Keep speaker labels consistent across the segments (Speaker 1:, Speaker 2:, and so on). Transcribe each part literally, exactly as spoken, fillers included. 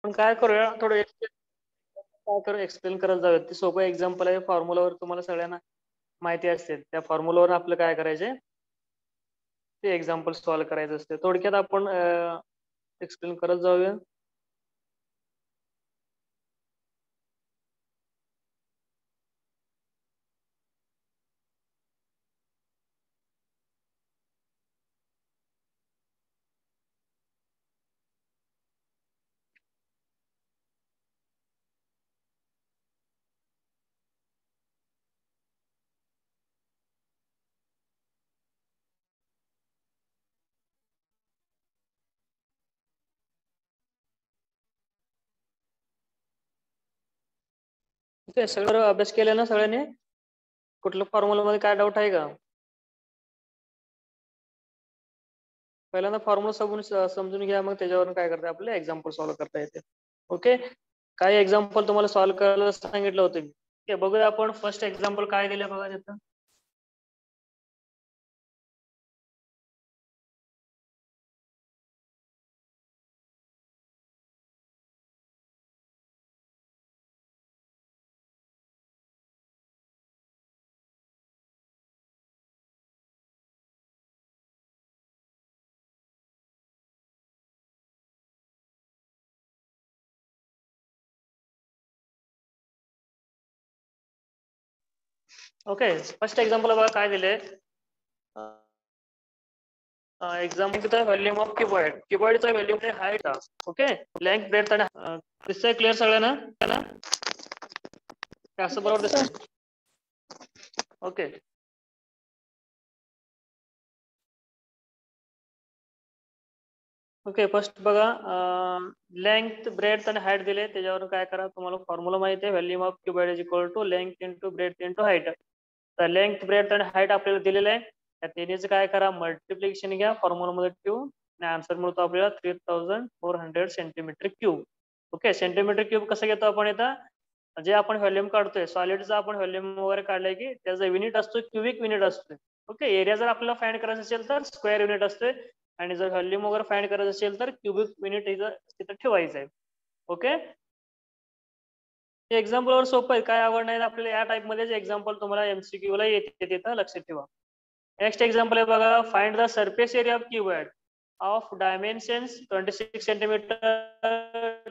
Speaker 1: पण काय करूया थोडं काय करू एक्सप्लेन करत जाऊया. ते सोपं एक्झाम्पल आहे, फॉर्म्युलावर तुम्हाला सगळ्यांना माहिती असते. त्या फॉर्म्युलावर आपलं काय करायचंय ते एक्झाम्पल सॉल्व्ह करायचं असते. थोडक्यात आपण एक्सप्लेन करत जाऊया. ओके, सगळं अभ्यास केला ना सगळ्यांनी? कुठल्या फॉर्म्युला मध्ये काय डाऊट आहे का? पहिल्यांदा फॉर्म्युला समजून समजून घ्या, मग त्याच्यावरून काय करता आपल्याला एक्झाम्पल सॉल्व्ह करता येते. ओके, काही एक्झाम्पल तुम्हाला सॉल्व्ह करायला सांगितलं होतं. ओके, बघूया आपण फर्स्ट एक्झाम्पल काय दिलं बघा तिथं. ओके, फर्स्ट एक्झाम्पल बघा काय दिले. एक्झाम्पल तिथं व्हॉल्यूम ऑफ क्युबॉइड. क्युबॉइडचा व्हॅल्यूम आहे हाईट. ओके, लेंथ ब्रेथ आणि दिसतंय क्लिअर सगळ्यांना? असं बरोबर दिसतंय? ओके ओके, फर्स्ट बघा लेंथ ब्रेथ आणि हाईट दिले, त्याच्यावर काय करा. तुम्हाला फॉर्म्युला माहिती आहे, volume of cuboid is equal to length into breadth into height. तर लेंथ ब्रेथ आणि हाईट आपल्याला दिलेलं आहे. त्या तिन्हीचं काय करा, मल्टिप्लिकेशन घ्या, फॉर्म्युला मध्ये ठेवू आणि आन्सर मिळतो आपल्याला three thousand four hundred centimetre cube. Okay, centimetre cube कसं घेतो आपण इथं, जे आपण व्हॉल्यूम काढतोय सॉलिडचा, आपण व्हॉल्यूम वगैरे काढलाय की त्याचा युनिट असतो क्युबिक युनिट असतोय. ओके, एरिया जर आपल्याला फाइंड करायचं असेल तर स्क्वेअर युनिट असतोय, आणि जर व्हॉल्यूम वगैरे फाइंड करायचं असेल तर क्युबिक युनिट इथं तिथं ठेवायचं आहे. ओके, एक्झाम्पल वर सोपं आहे, काय आवड नाही आपल्याला. या टाइप मध्ये एक्झाम्पल तुम्हाला एमसीक्यू ला येते, तिथं लक्षात ठेवा. नेक्स्ट एक्झाम्पल आहे बघा, find the surface area of cuboid of dimensions twenty six centimetre,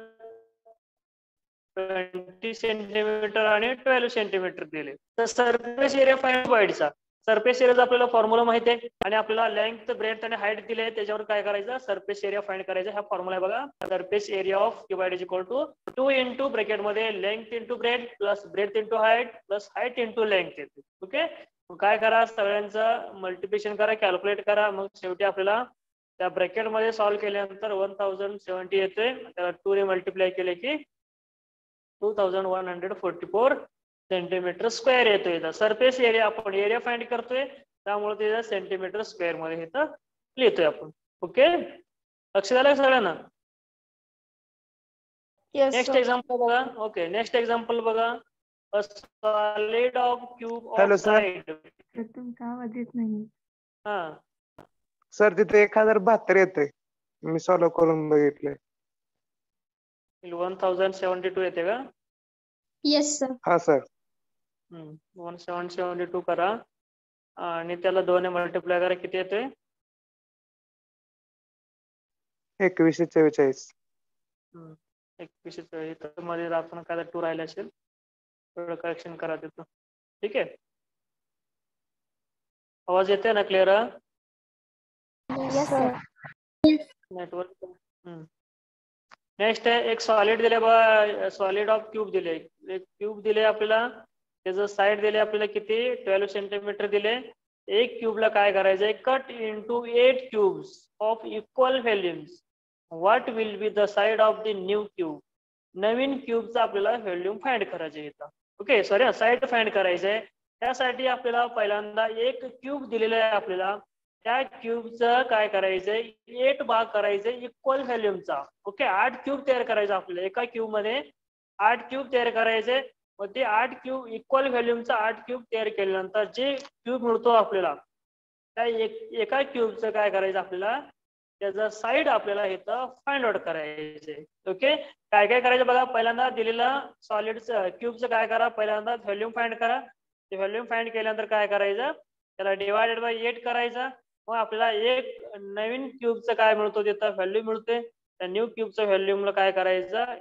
Speaker 1: twenty centimetre आणि ट्वेल्व सेंटीमीटर दिले. तर सरफेस एरिया फाइंड क्युबॉइडचा सरफेस एरियाचा आपल्याला फॉर्म्युला माहिती आहे, आणि आपल्याला लेंथ ब्रेथ आणि हाईट दिले, त्याच्यावर काय करायचं, सरफेस एरिया फाइंड करायचा. हा फॉर्म्युला आहे बघा, surface area of cuboid is equal to two into bracket मध्ये length into breadth plus breadth into height plus height into length येते. ओके, काय करा, सगळ्यांचं मल्टिप्लिकेशन करा, कॅल्क्युलेट करा, मग शेवटी आपल्याला त्या ब्रॅकेट मध्ये सॉल्व्ह केल्यानंतर वन थाउजंड सेव्हन्टी येतोय. त्याला टू ने मल्टिप्लाय केले की two thousand one hundred forty four centimetre square येतोय. सरफेस एरिया आपण एरिया फाइंड करतोय, त्यामुळे ते सेंटीमीटर स्क्वेअर मध्ये इथं लिहितोय आपण. ओके, लक्ष झालं सगळ्यांना? नेक्स्ट एक्झाम्पल बघा. ओके, नेक्स्ट एक्झाम्पल बघा, a solid of cube of
Speaker 2: hello sir.
Speaker 1: side.
Speaker 3: तुमचा आवाज येत नाही.
Speaker 1: हा
Speaker 2: सर, तिथे एक हजार बहात्तर येते, मी सॉल्व करून बघितले.
Speaker 1: वन थाउजंड सेव्हन्टी टू येते का?
Speaker 3: Yes sir.
Speaker 2: हा sir.
Speaker 1: One seven seventy two करा आणि त्याला दोन मल्टिप्लाय करा, किती येते?
Speaker 2: एकवीसशे चव्वेचाळीस.
Speaker 1: एकवीसशे चव्वेचाळीस मध्ये आपण काय टू राहिले असेल, थोडं करेक्शन करा तिथं. ठीक आहे, आवाज येते ना क्लिअर? नेटवर्क. नेक्स्ट आहे एक सॉलिड दिले बघा, सॉलिड ऑफ क्यूब दिले. एक क्यूब दिले आपल्याला, त्याचं साईड दिले आपल्याला किती, ट्वेल्व सेंटीमीटर दिले. एक क्यूबला काय करायचंय, cut into eight cubes of equal volumes. What will be the side of the new cube. नवीन क्यूबचा आपल्याला व्हॉल्यूम फाइंड करायचे इथं. ओके, सॉरी, साईड फाइंड करायचंय. त्यासाठी आपल्याला पहिल्यांदा एक क्यूब दिलेला आहे आपल्याला, त्या क्यूबचं काय करायचंय, एट भाग करायचंय इक्वल व्हॉल्यूमचा. ओके, आठ क्यूब तयार करायचा आपल्याला. एका क्यूब मध्ये आठ क्यूब तयार करायचे. मग ते आठ क्यूब इक्वल व्हॉल्यूमचा आठ क्यूब तयार केल्यानंतर जे क्यूब मिळतो आपल्याला, त्या एका क्यूबचं काय करायचं आपल्याला, त्याचा साईड आपल्याला इथं फाइंड आउट करायचे. ओके, काय काय करायचं बघा. पहिल्यांदा दिलेला सॉलिड क्यूबचं काय करा, पहिल्यांदा व्हॉल्यूम फाइंड करा. ते व्हॉल्यूम फाइंड केल्यानंतर काय करायचं, त्याला डिवायडेड बाय एट करायचा. मग आपल्याला एक नवीन क्यूबचं काय मिळतो तिथं व्हॅल्यू मिळते. त्या न्यू क्यूबचं व्हॅल्यूमला काय करायचं,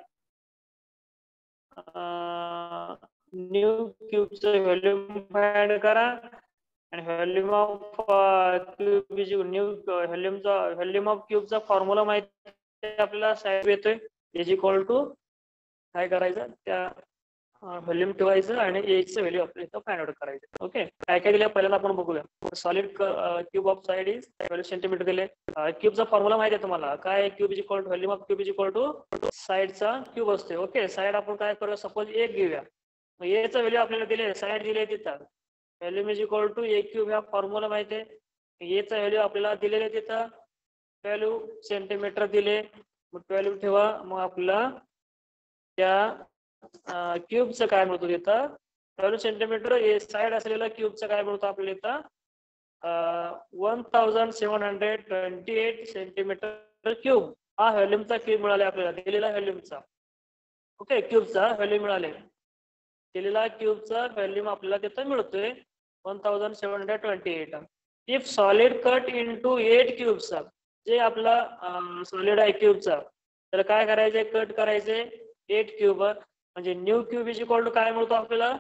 Speaker 1: न्यू क्यूबचं व्हॉल्यूम फाइंड करा आणि volume of cube is new व्हॉल्यूमचा व्हॉल्यूम ऑफ क्यूबचा फॉर्म्युला माहिती आहे आपल्याला, साईड येतोय इज इक्वल टू काय करायचं, त्या व्हॉल्यूम ठेवायचं आणि एकचं व्हॅल्यू आपल्या इथं फाइंड आउट करायचं. ओके, काय काय दिलं पहिल्यांदा आपण बघूया. Solid cube of side is twelve centimetre दिले. क्यूबचा फॉर्म्युला माहिती आहे तुम्हाला, काय cube is equal to volume of cube is equal to साइडचा क्यूब असते. ओके, साइड आपण काय करूया, सपोज एक घेऊया. मग एचं व्हॅल्यू आपल्याला दिले, साइड दिले तिथं व्हॉल्यूम इज इक्वल टू एक क्यूब, ह्या फॉर्म्युला माहिती आहे. एचं व्हॅल्यू आपल्याला दिलेले तिथं ट्वेल्व सेंटीमीटर दिले. मग ट्वेल्व ठेवा. मग आपल्याला त्या क्यूबचं काय मिळतो तिथं ट्वेल्व सेंटीमीटर साईड असलेला क्यूबचं काय मिळतो आपल्याला इथं one thousand seven hundred twenty eight centimetre cube. हा व्हॉल्यूमचा क्यूब मिळाले आपल्याला, दिलेला व्हॉल्यूमचा. ओके, क्यूबचा व्हॅल्यूम मिळाले, दिलेला क्यूबचा व्हॅल्यूम आपल्याला तिथं मिळतोय one thousand seven hundred twenty eight. If solid cut into eight क्यूबचा, जे आपला सॉलिड आहे क्यूबचा, तर काय करायचे, कट करायचे एट क्यूब. म्हणजे new cube is equal to काय मिळतो आपल्याला,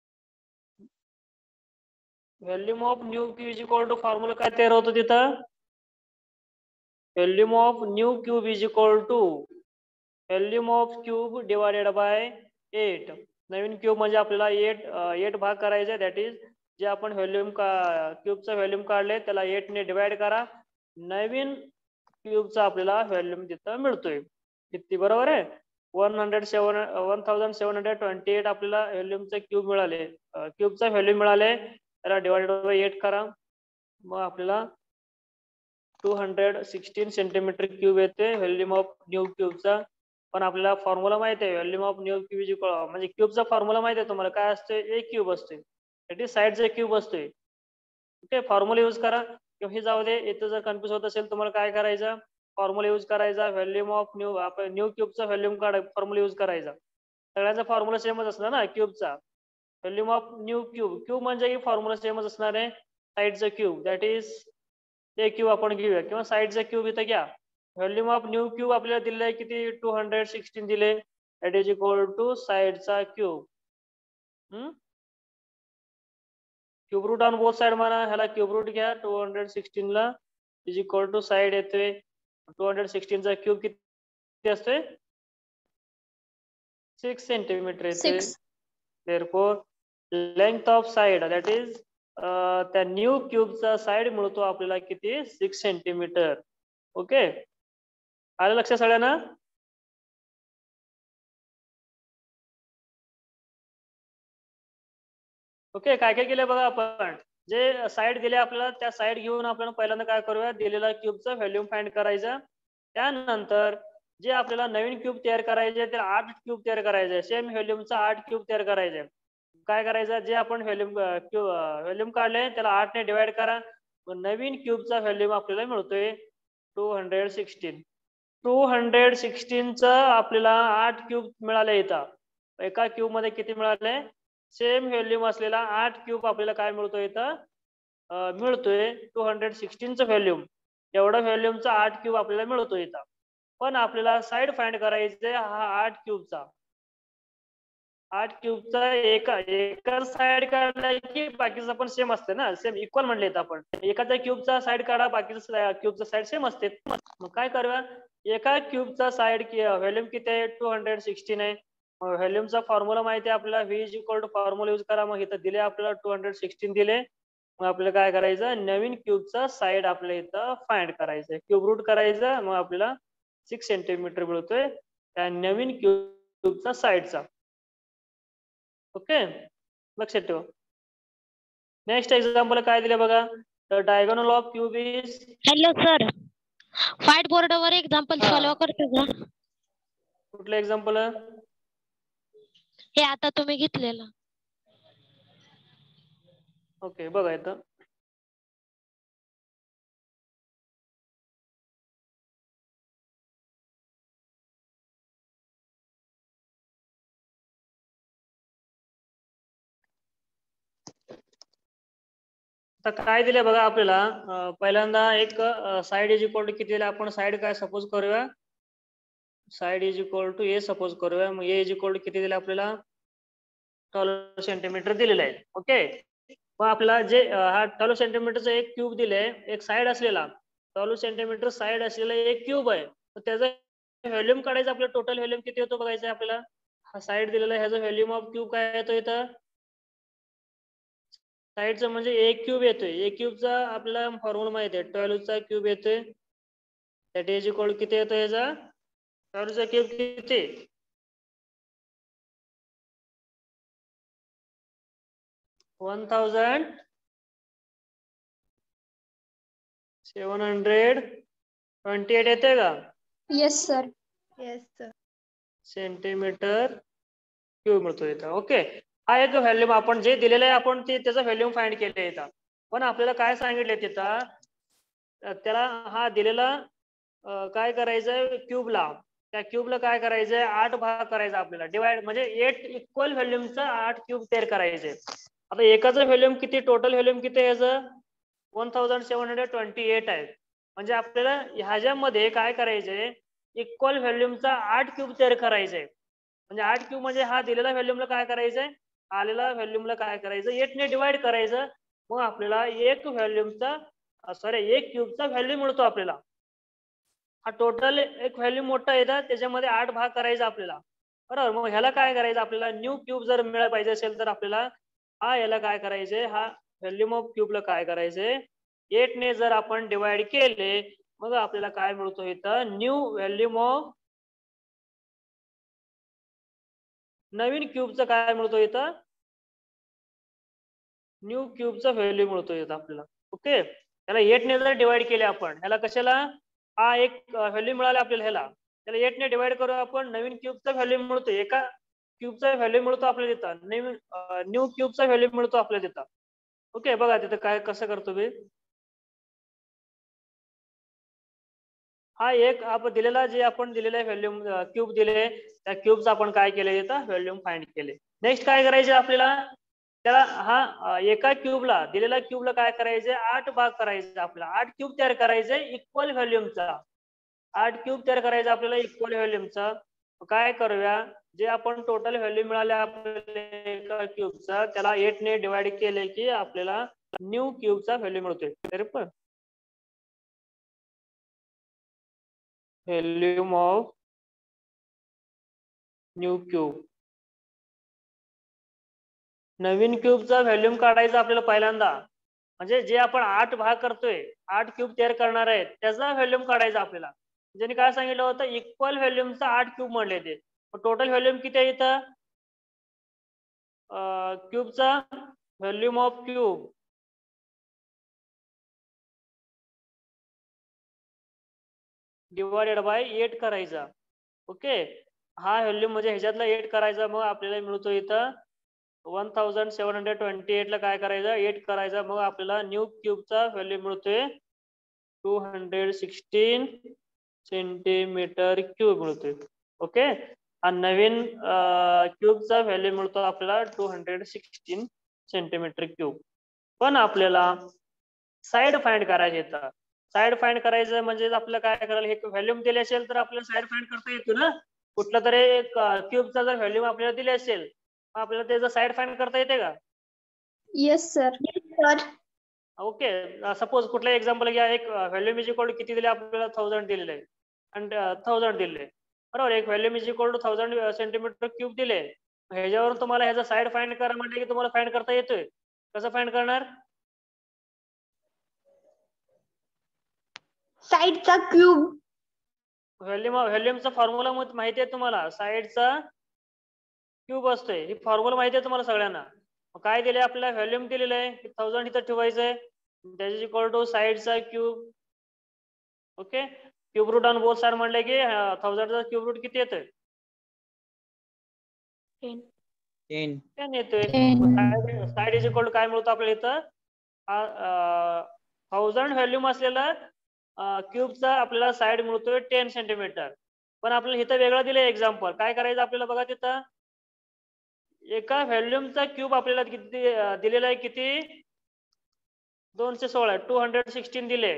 Speaker 1: volume of new cube is equal to formula काय तयार होतो तिथं, volume of new cube is equal to volume of cube divided by eight. नवीन क्यूब म्हणजे आपल्याला एट एट भाग करायचा, दॅट इज जे आपण व्हॉल्यूम का क्यूबचा व्हॉल्यूम काढले त्याला एट ने डिवाइड करा. नवीन क्यूबचा आपल्याला व्हॉल्यूम तिथं मिळतोय किती, बरोबर आहे. One hundred seven one thousand seven hundred twenty eight आपल्याला व्हॉल्यूमचे क्यूब मिळाले, क्यूबचा व्हॅल्यू मिळाले, त्याला डिवाइडेड बाय एट करा. मग आपल्याला two hundred sixteen centimetre cube येते व्हॉल्यूम ऑफ न्यू क्यूबचा. पण आपल्याला फॉर्म्युला माहिती आहे, volume of new cube is equal म्हणजे क्यूबचा फॉर्म्युला माहिती आहे तुम्हाला, काय असते, एक क्यूब असते, इट इज साईडचा क्यूब असतोय. ओके, फॉर्म्युला यूज करा किंवा हे जाऊ दे. इथं जर कन्फ्युज होत असेल तुम्हाला काय करायचं, फॉर्म्युला यूज करायचा. व्हॉल्यूम ऑफ न्यू आपण न्यू क्यूबचा व्हॉल्यूम काढ फॉर्म्युला यूज करायचा. सगळ्यांचा फॉर्म्युला सेमच असणार ना क्यूबचा. Volume of new cube, cube म्हणजे फॉर्म्युला सेमच असणार आहे, साईडचा क्यूब, दॅट इज ते क्यूब आपण घेऊया किंवा साईडचा क्यूब इथं घ्या. व्हॉल्यूम ऑफ न्यू क्यूब आपल्याला दिले किती, टू हंड्रेड सिक्स्टीन दिले, दॅट इज इक्वल टू साईडचा cube. Hmm cube root on both side म्हणा, ह्याला क्यूब रूट घ्या. टू हंड्रेड सिक्स्टीन ला इज इक्वल टू साइड येतोय. टू हंड्रेड सिक्स्टीन चा क्यूब किती असतोय, सिक्स सेंटीमीटर येतोय. Therefore length of side that is त्या न्यू क्यूबचा साइड मिळतो आपल्याला किती, सिक्स सेंटीमीटर. ओके, आलं लक्षात सगळ्यांना. ओके, काय काय केलं बघा आपण, जे साइड दिले आपल्याला त्या साइड घेऊन आपण पहिल्यांदा काय करूया, दिलेला क्यूबचा व्हॉल्यूम फाइंड करायचा. त्यानंतर जे आपल्याला नवीन क्यूब तयार करायचे ते आठ क्यूब तयार करायचे, सेम व्हॉल्यूमचा आठ क्यूब तयार करायचे. काय करायचं, जे आपण व्हॉल्यूम क्यूब व्हॉल्यूम काढले त्याला आठ ने डिवाइड करा. नवीन क्यूबचा व्हॉल्यूम आपल्याला मिळतोय two hundred sixteen. Two hundred सिक्स्टीनचा आपल्याला आठ क्यूब मिळाले. इथं एका क्यूब मध्ये किती मिळाले, सेम व्हॉल्यूम असलेला आठ क्यूब आपल्याला काय मिळतोय इथं मिळतोय टू हंड्रेड सिक्स्टीनचं व्हॉल्यूम. एवढा व्हॉल्यूमचा आठ क्यूब आपल्याला मिळतोय इथं. पण आपल्याला साइड फाइंड करायचे हा आठ क्यूबचा आठ क्यूबचा एका एका साइड काढला की बाकीचं पण सेम असते ना, सेम इक्वल म्हणले आपण. एखाद्या क्यूबचा साइड काढा, बाकीचा क्यूबचा साइड सेम असते. मग काय करूया, एका क्यूबचा साइड व्हॉल्यूम किती आहे, टू हंड्रेड सिक्स्टीन आहे. व्हॉल्यूमचा फॉर्म्युला माहिती आहे आपल्याला, V is equal to formula use करा. मग इथं दिले आपल्याला टू हंड्रेड सिक्स्टीन दिले. मग आपल्याला काय करायचं, नवीन क्यूबचा साइड आपल्या इथं फाइंड करायचं, क्यूब रूट करायचं. मग आपल्याला सिक्स सेंटीमीटर मिळतोय त्या नवीन क्यूबचा साइडचा. ओके, लक्षात ठेवा. नेक्स्ट एक्झाम्पल काय दिले बघा, the diagonal of cube is.
Speaker 4: Hello sir, white बोर्डवर एक्झाम्पल सॉल्व्ह करतो का?
Speaker 1: कुठलं एक्झाम्पल,
Speaker 4: हे आता तुम्ही घेतलेलं.
Speaker 1: ओके, बघा इथं तर काय दिलंय बघा आपल्याला, अं, पहिल्यांदा एक साइड इज इक्वल टू किती दिलं आपण, साइड काय सपोज करूया, side is equal to A suppose करूया, मग ए इज इक्वल टू किती दिलं आपल्याला, ट्वेल्व सेंटीमीटर दिलेलं आहे. ओके, मग आपल्याला जे अं, हा ट्वेल्व सेंटीमीटरचा एक क्यूब दिलंय, एक साइड असलेला ट्वेल्व सेंटीमीटर साइड असलेला एक क्यूब आहे, तर त्याचा व्हॉल्यूम काढायचं, आपलं टोटल व्हॉल्यूम किती होतो बघायचं आपल्याला. हा साइड दिलेला आहे, ह्याचा व्हॉल्यूम ऑफ क्यूब काय येतो इथं, साइडचं म्हणजे एक क्यूब येतोय, एक क्यूबचा आपल्याला फॉर्म्युला माहिती आहे, ट्वेल्वचा क्यूब येतोय, दॅट इज इक्वल किती येतो याचा, ट्वेल्वचा क्यूब किती, one thousand seven hundred twenty eight येते का,
Speaker 3: yes sir.
Speaker 5: Yes sir.
Speaker 1: Centimetre cube मिळतो इथं. ओके, हा एक व्हॅल्यूम आपण जे दिलेलं आहे आपण ते त्याचं व्हॅल्यूम फाइंड केले इथं, पण आपल्याला काय सांगितलंय तिथं, त्याला हा दिलेला अं, काय करायचंय क्यूबला, त्या क्यूबला काय करायचंय, आठ भाग करायचा आपल्याला, डिवाइड म्हणजे एट इक्वल व्हॉल्यूमचा आठ क्यूब तयार करायचे. आता एकाचं व्हॉल्यूम किती, टोटल व्हॉल्यूम किती आहे याचं, one thousand seven hundred twenty eight आहे. म्हणजे आपल्याला ह्याच्यामध्ये काय करायचंय, इक्वल व्हॉल्यूमचा आठ क्यूब तयार करायचंय. म्हणजे आठ क्यूब म्हणजे हा दिलेला व्हॉल्यूमला काय करायचंय, आलेला व्हॉल्यूमला काय करायचं, एट ने डिवाइड करायचं, मग आपल्याला एक व्हॉल्यूमचा सॉरी एक क्यूबचा व्हॅल्यू मिळतो आपल्याला. हा टोटल एक व्हॅल्यूम मोठा येतात, त्याच्यामध्ये आठ भाग करायचा आपल्याला, बरोबर. मग ह्याला काय करायचं, आपल्याला न्यू क्यूब जर मिळायला पाहिजे असेल तर आपल्याला हा याला काय करायचंय, हा व्हॅल्यूम ऑफ क्यूबला काय करायचंय, एट ने जर आपण डिवाइड केले, मग आपल्याला काय मिळतो इथं, न्यू व्हॅल्यूम ऑफ, नवीन क्यूबचं काय मिळतो इथं, न्यू क्यूबचा व्हॅल्यू मिळतो इथं आपल्याला. ओके, त्याला एट ने जर डिवाइड केले आपण, ह्याला कशाला, हा एक व्हॅल्यू मिळाला आपल्याला, ह्याला त्याला एट ने डिवाइड करू आपण, नवीन क्यूबचा व्हॅल्यू मिळतो, एका क्यूबचा व्हॅल्यू मिळतो आपल्याला तिथं, नवीन न्यू क्यूबचा व्हॅल्यू मिळतो आपल्याला तिथं. ओके, बघा तिथं काय कसं करतो मी, हा एक आपण दिलेला जे आपण दिलेला व्हॅल्यूम क्यूब दिले, त्या क्यूबचा आपण काय केलं तिथं व्हॅल्यूम फाइंड केले. नेक्स्ट काय करायचे आपल्याला, त्याला हा एका क्यूबला दिलेला क्यूबला काय करायचे, आठ भाग करायचे, आपल्याला आठ क्यूब तयार करायचे इक्वल व्हॉल्यूमचा, आठ क्यूब तयार करायचा आपल्याला इक्वल व्हॉल्यूमचा. काय करूया, जे आपण टोटल व्हॅल्यू मिळाले आपल्याला एका क्यूबचा, त्याला एट ने डिवाइड केले की आपल्याला न्यू क्यूबचा व्हॅल्यू मिळतोय. तरी पण व्हॅल्यूम ऑफ न्यू क्यूब, नवीन क्यूबचा व्हॅल्यूम काढायचा आपल्याला पहिल्यांदा, म्हणजे जे आपण आठ भाग करतोय, आठ क्यूब तयार करणार आहे त्याचा व्हॅल्यूम काढायचा आपल्याला. ज्यांनी काय सांगितलं होतं, इक्वल व्हॅल्यूमचा आठ क्यूब म्हणले ते, टोटल व्हॅल्यूम किती आहे इथं, क्यूबचा volume of cube divided by eight करायचा. ओके, हा व्हॅल्यूम म्हणजे ह्याच्यातला एट करायचा, मग आपल्याला मिळतो इथं one thousand seven hundred twenty eight ला काय करायचं, एट करायचा, मग आपल्याला न्यू क्यूबचा व्हॅल्यू मिळतोय two hundred sixteen centimetre cube मिळतोय. ओके, आणि नवीन क्यूबचा व्हॅल्यू मिळतो आपल्याला two hundred sixteen centimetre cube. पण आपल्याला साइड फाइंड करायचे येतं. साइड फाइंड करायचं म्हणजे आपल्याला काय करायला, हे व्हॅल्यूम दिले असेल तर आपल्याला साइड फाइंड करता येतो ना, कुठला तरी क्यूबचा जर व्हॅल्यूम आपल्याला दिले असेल, आपल्याला त्याचा साइड फाइंड करता येते का.
Speaker 3: Yes sir.
Speaker 1: ओके, सपोज कुठला एक्झाम्पल घ्या, एक व्हॅल्यूम इज इक्वल टू किती दिले आपल्याला, थाउजंड दिलेले आहे, आणि थाउजंड दिले, बरोबर. एक volume is equal to thousand centimetre cube दिले, ह्याच्यावरून तुम्हाला ह्याचा साइड फाइंड करा म्हटलं की तुम्हाला फाइंड करता येतोय. कसं फाइंड करणार,
Speaker 5: साइडचा क्यूब,
Speaker 1: व्हॅल्यूम व्हॅल्यूमचा फॉर्म्युला माहिती आहे तुम्हाला, साइडचा क्यूब असतोय, ही फॉर्म्युला माहिती आहे तुम्हाला सगळ्यांना. काय दिले आपल्याला, व्हॅल्यूम दिलेलं आहे, थाउजंड इथं ठेवायचंय, दॅट इज इक्वल टू साइडचा cube. Okay, cube root on both side म्हणले की थाउजंडचा क्यूब रूट किती येतोय,
Speaker 6: टेन
Speaker 1: टेन येतोय.
Speaker 4: Ten.
Speaker 1: Side is equal to काय मिळतो आपल्याला इथं, थाउजंड व्हॅल्यूम असलेला क्यूबचा आपल्याला साइड मिळतोय टेन सेंटीमीटर. पण आपल्याला इथं वेगळं दिलंय एक्झाम्पल, काय करायचं आपल्याला बघा, तिथं एका व्हॅल्यूमचा क्यूब आपल्याला किती दिलेला आहे, किती दोनशे सोळा टू हंड्रेड सिक्स्टीन दिले.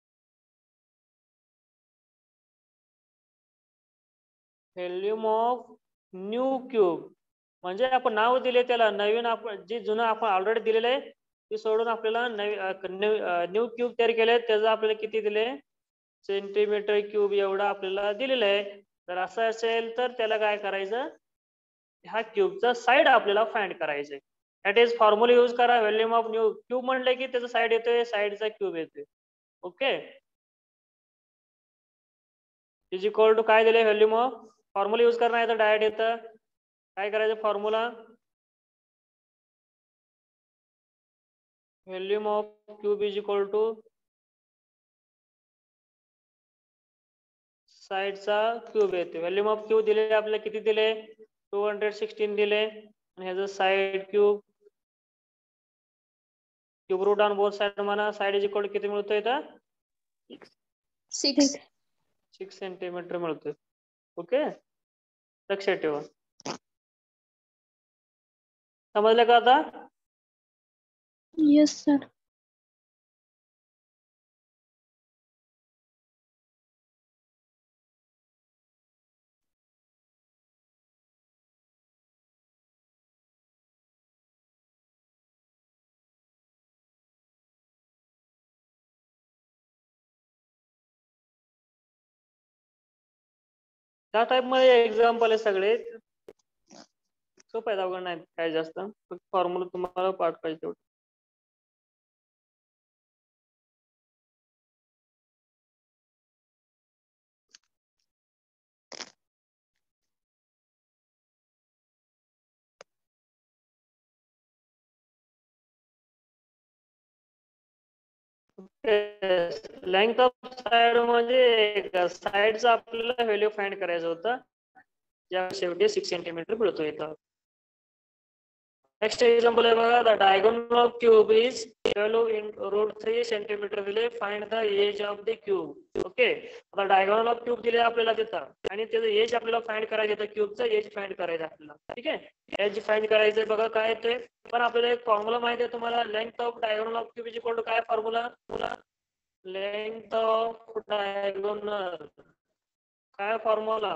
Speaker 1: व्हॉल्यूम ऑफ न्यू क्यूब म्हणजे आपण नाव दिले त्याला, नवीन आपण जे जुनं आपण ऑलरेडी दिलेलं आहे ते सोडून आपल्याला न्यू क्यूब तयार केले, त्याचं आपल्याला किती दिले, सेंटीमीटर क्यूब एवढा आपल्याला दिलेलं आहे. तर असं असेल तर त्याला काय करायचं, ह्या क्यूबचा साईड आपल्याला फाइंड करायचं. दॅट इज फॉर्म्युला यूज करा. व्हॉल्यूम ऑफ न्यू क्यूब म्हणलं की त्याचा साईड येतोय, साईडचा क्यूब येतोय. ओके, इज इक्वल टू काय दिले, व्हॉल्यूम ऑफ, फॉर्म्युला यूज करणार आहे तर डायरेक्ट येतं. काय करायचं formula, volume of cube is equal to साईडचा क्यूब येते. व्हॉल्यूम ऑफ क्यूब दिले आपल्याला किती दिले, टू हंड्रेड सिक्स्टीन दिले, आणि ह्याचं side cube cube root on both side म्हणा, साईड इज इक्वल टू किती मिळतोय इथं,
Speaker 3: सिक्स
Speaker 1: सिक्स सेंटीमीटर मिळतोय. ओके, लक्षात ठेवा. समजलं का आता?
Speaker 3: Yes sir.
Speaker 1: त्या टाइप मध्ये एक्झाम्पल आहे सगळे, सोपं आहे, अवघड नाही काय जास्त, फॉर्म्युला तुम्हाला पाठ पाहिजे तेवढं. लेंथ ऑफ साइड म्हणजे साइडचं आपल्याला व्हॅल्यू फाइंड करायचं होतं, ज्या शेवटी सिक्स सेंटीमीटर मिळतो इथं. नेक्स्ट एक्झाम्पल आहे बघा, the diagonal of cube is twelve in root three centimetre दिले, find the edge of the cube. Okay, आता डायगोनल ऑफ क्यूब दिले आपल्याला तिथं, आणि त्याचं एज आपल्याला फाइंड करायचं होतं, क्यूबचं एज फाइंड करायचं आपल्याला. ठीक आहे, एज फाइंड करायचं बघा काय येतोय, पण आपल्याला एक फॉर्म्युला माहिती आहे तुम्हाला, length of diagonal of cube is equal to काय फॉर्म्युला, लेंथ ऑफ डायगोनल काय फॉर्म्युला,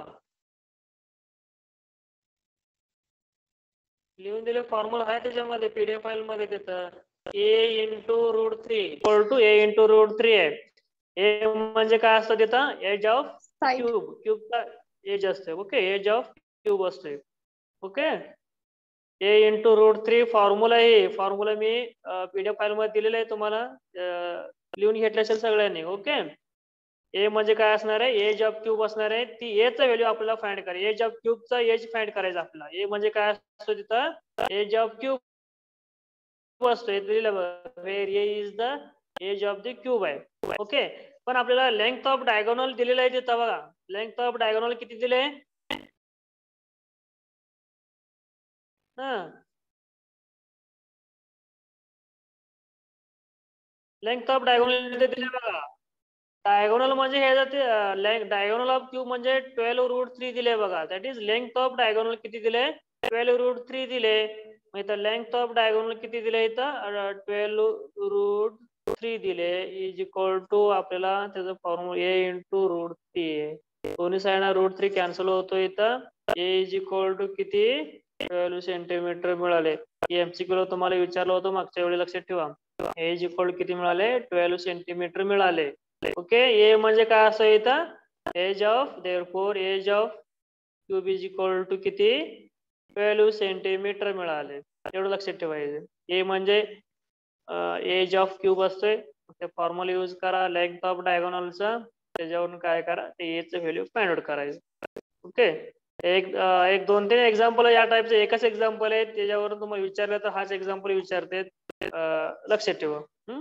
Speaker 1: लिहून दिले फॉर्म्युला आहे त्याच्यामध्ये, पीडीएफ फाईल मध्ये देतं. A into root three equal to A into root three आहे. ए म्हणजे काय असतं तिथं, एज ऑफ क्यूब, क्यूबचा एज असते. ओके, एज ऑफ क्यूब असते. Okay, A into root three formula आहे, फॉर्म्युला मी पीडीएफ फाईल मध्ये दिलेला आहे, तुम्हाला लिहून घेतलं असेल सगळ्यांनी. ओके, ए म्हणजे काय असणार आहे, एज ऑफ क्यूब असणार आहे, ती एचा व्हॅल्यू आपल्याला फाइंड करायची, एज ऑफ क्यूबचा एज फाइंड करायचा आपल्याला. ए म्हणजे काय असतो तिथं, एज ऑफ क्यूब असतो, where A is the edge of the cube आहे. ओके, पण आपल्याला लेंथ ऑफ डायगोनल दिलेला आहे तिथं बघा, लेंथ ऑफ डायगोनल किती दिले, हा लेंथ ऑफ डायगोनल दिले बघा. डायगोनल म्हणजे हे जाते, डायगोनल ऑफ क्यूब म्हणजे ट्वेल्व रूट थ्री दिले बघा, that is length of diagonal किती दिले, ट्वेल्व रूट थ्री दिले. मग इथं लेंथ ऑफ डायगोनल किती दिले, इथं ट्वेल्व रूट थ्री दिले, इज इक्वल टू आपल्याला त्याचं formula A into root three आहे, दोन्ही साईडला रूट थ्री कॅन्सल होतो, इथं ए इज इक्वल टू किती, ट्वेल्व सेंटीमीटर मिळाले. एमसीक्यू तुम्हाला विचारलं होतं मागच्या वेळी, लक्षात ठेवा. ए इज इक्वल टू किती मिळाले, ट्वेल्व सेंटीमीटर मिळाले. ओके, ए म्हणजे काय असं इथं, edge of, therefore edge of cube is equal to किती, ट्वेल्व सेंटीमीटर मिळाले. एवढं लक्षात ठेवायचं. ए म्हणजे एज ऑफ क्यूब असतोय, ते फॉर्म्युला यूज करा लेंथ ऑफ डायगोनलचा, त्याच्यावरून काय करा, ते एचं व्हॅल्यू फाइंड आउट करायचं. ओके, एक एक दोन तीन एक्झाम्पल या टाईपचे, एकच एक्झाम्पल आहे, त्याच्यावरून तुम्हाला विचारलं तर हाच एक्झाम्पल विचारते, लक्षात ठेवा.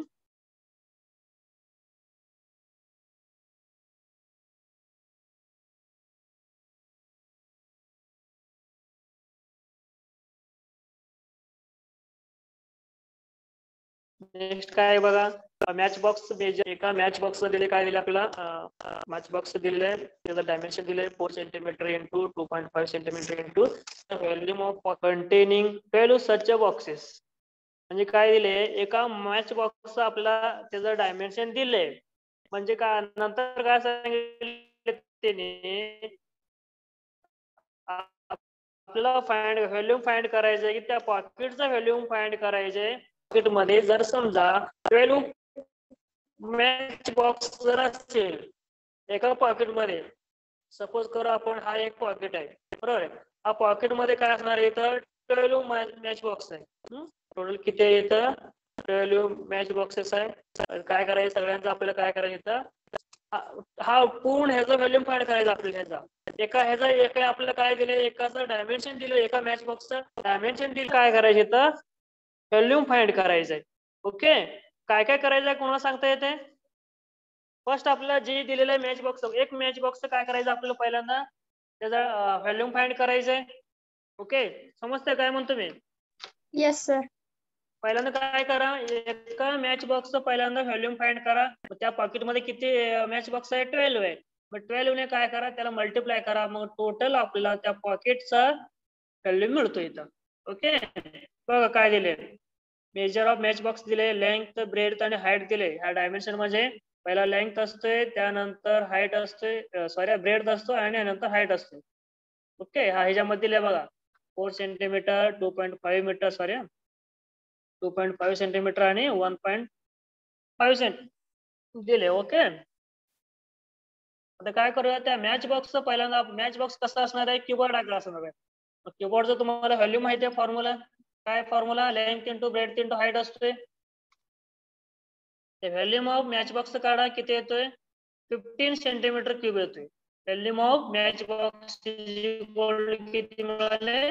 Speaker 1: नेक्स्ट काय बघा, मॅच बॉक्स मेजर, एका मॅच बॉक्स दिले, काय दिले आपल्याला, मॅच बॉक्स दिलेलं आहे, त्याचं डायमेन्शन दिले four centimetre into two point five centimetre into volume of containing twelve such boxes. म्हणजे काय दिले, एका मॅच बॉक्स आपल्याला त्याचं डायमेन्शन दिले, म्हणजे काय नंतर काय सांगितले त्याने, आपल्याला फाइंड व्हॉल्यूम फाइंड करायचंय की त्या पॉकेटचा व्हॉल्यूम फाइंड करायचंय. पॉकेट मध्ये जर समजा ट्वेल्व मॅच बॉक्स जर असेल एका पॉकेट मध्ये, सपोज करू आपण हा एक पॉकेट आहे, बरोबर आहे. हा पॉकेट मध्ये काय असणार आहे, तर ट्वेल्व मॅच बॉक्स आहे. टोटल किती आहे इथं, ट्वेल्व मॅच बॉक्सेस आहे. काय करायचं सगळ्यांचं आपल्याला, काय करायचं हा पूर्ण ह्याचा व्हॉल्यूम फाइंड करायचा आपल्याला. ह्याचा एका ह्याचा एका आपल्याला काय दिलं, एकाचं डायमेन्शन दिलं, एका मॅच बॉक्सचं डायमेन्शन दिलं. काय करायचं इथं व्हॉल्यूम फाइंड करायचंय. ओके, काय काय करायचंय कोणाला सांगता येते. फर्स्ट आपल्याला जे दिलेलं आहे मॅच बॉक्स, एक मॅच बॉक्स काय करायचं आपल्याला, पहिल्यांदा त्याचा व्हॉल्यूम फाइंड करायचंय. ओके, समजतंय काय म्हणतो मी.
Speaker 3: Yes sir.
Speaker 1: पहिल्यांदा काय करा, एका मॅच बॉक्सचं पहिल्यांदा व्हॉल्यूम फाइंड करा. त्या पॉकेटमध्ये किती मॅच बॉक्स आहे, ट्वेल्व आहे. मग ट्वेल्व ने काय करा, त्याला मल्टिप्लाय करा, मग टोटल आपल्याला त्या पॉकेटचा व्हॉल्यूम मिळतो इथं. ओके, बघा काय दिले, मेजर ऑफ मॅच बॉक्स दिले, लेंथ ब्रेड्थ आणि हाईट दिले. ह्या डायमेन्शन मध्ये पहिला लेंथ असतोय, त्यानंतर हाईट असतोय, सॉरी ब्रेड्थ असतो आणि नंतर हाईट असतो. ओके, हा ह्याच्यामध्ये दिले बघा, four centimetre, two point five metre, sorry two point five centimetre आणि वन पॉईंट फाईव्ह सेंट दिले. ओके, आता काय करूया, त्या मॅच बॉक्सचं पहिल्यांदा मॅच बॉक्स कसा असणार आहे, कीबोर्ड आकडा असणार आहे. कीबोर्डचं तुम्हाला व्हॅल्यू माहिती आहे, फॉर्म्युला काय, formula length into breadth into height असतोय. व्हॅल्यूम ऑफ मॅच बॉक्स काढा, किती येतोय, फिफ्टीन सेंटीमीटर क्यूब येतोय. व्हॅल्यूम ऑफ मॅच बॉक्स किती मिळाले,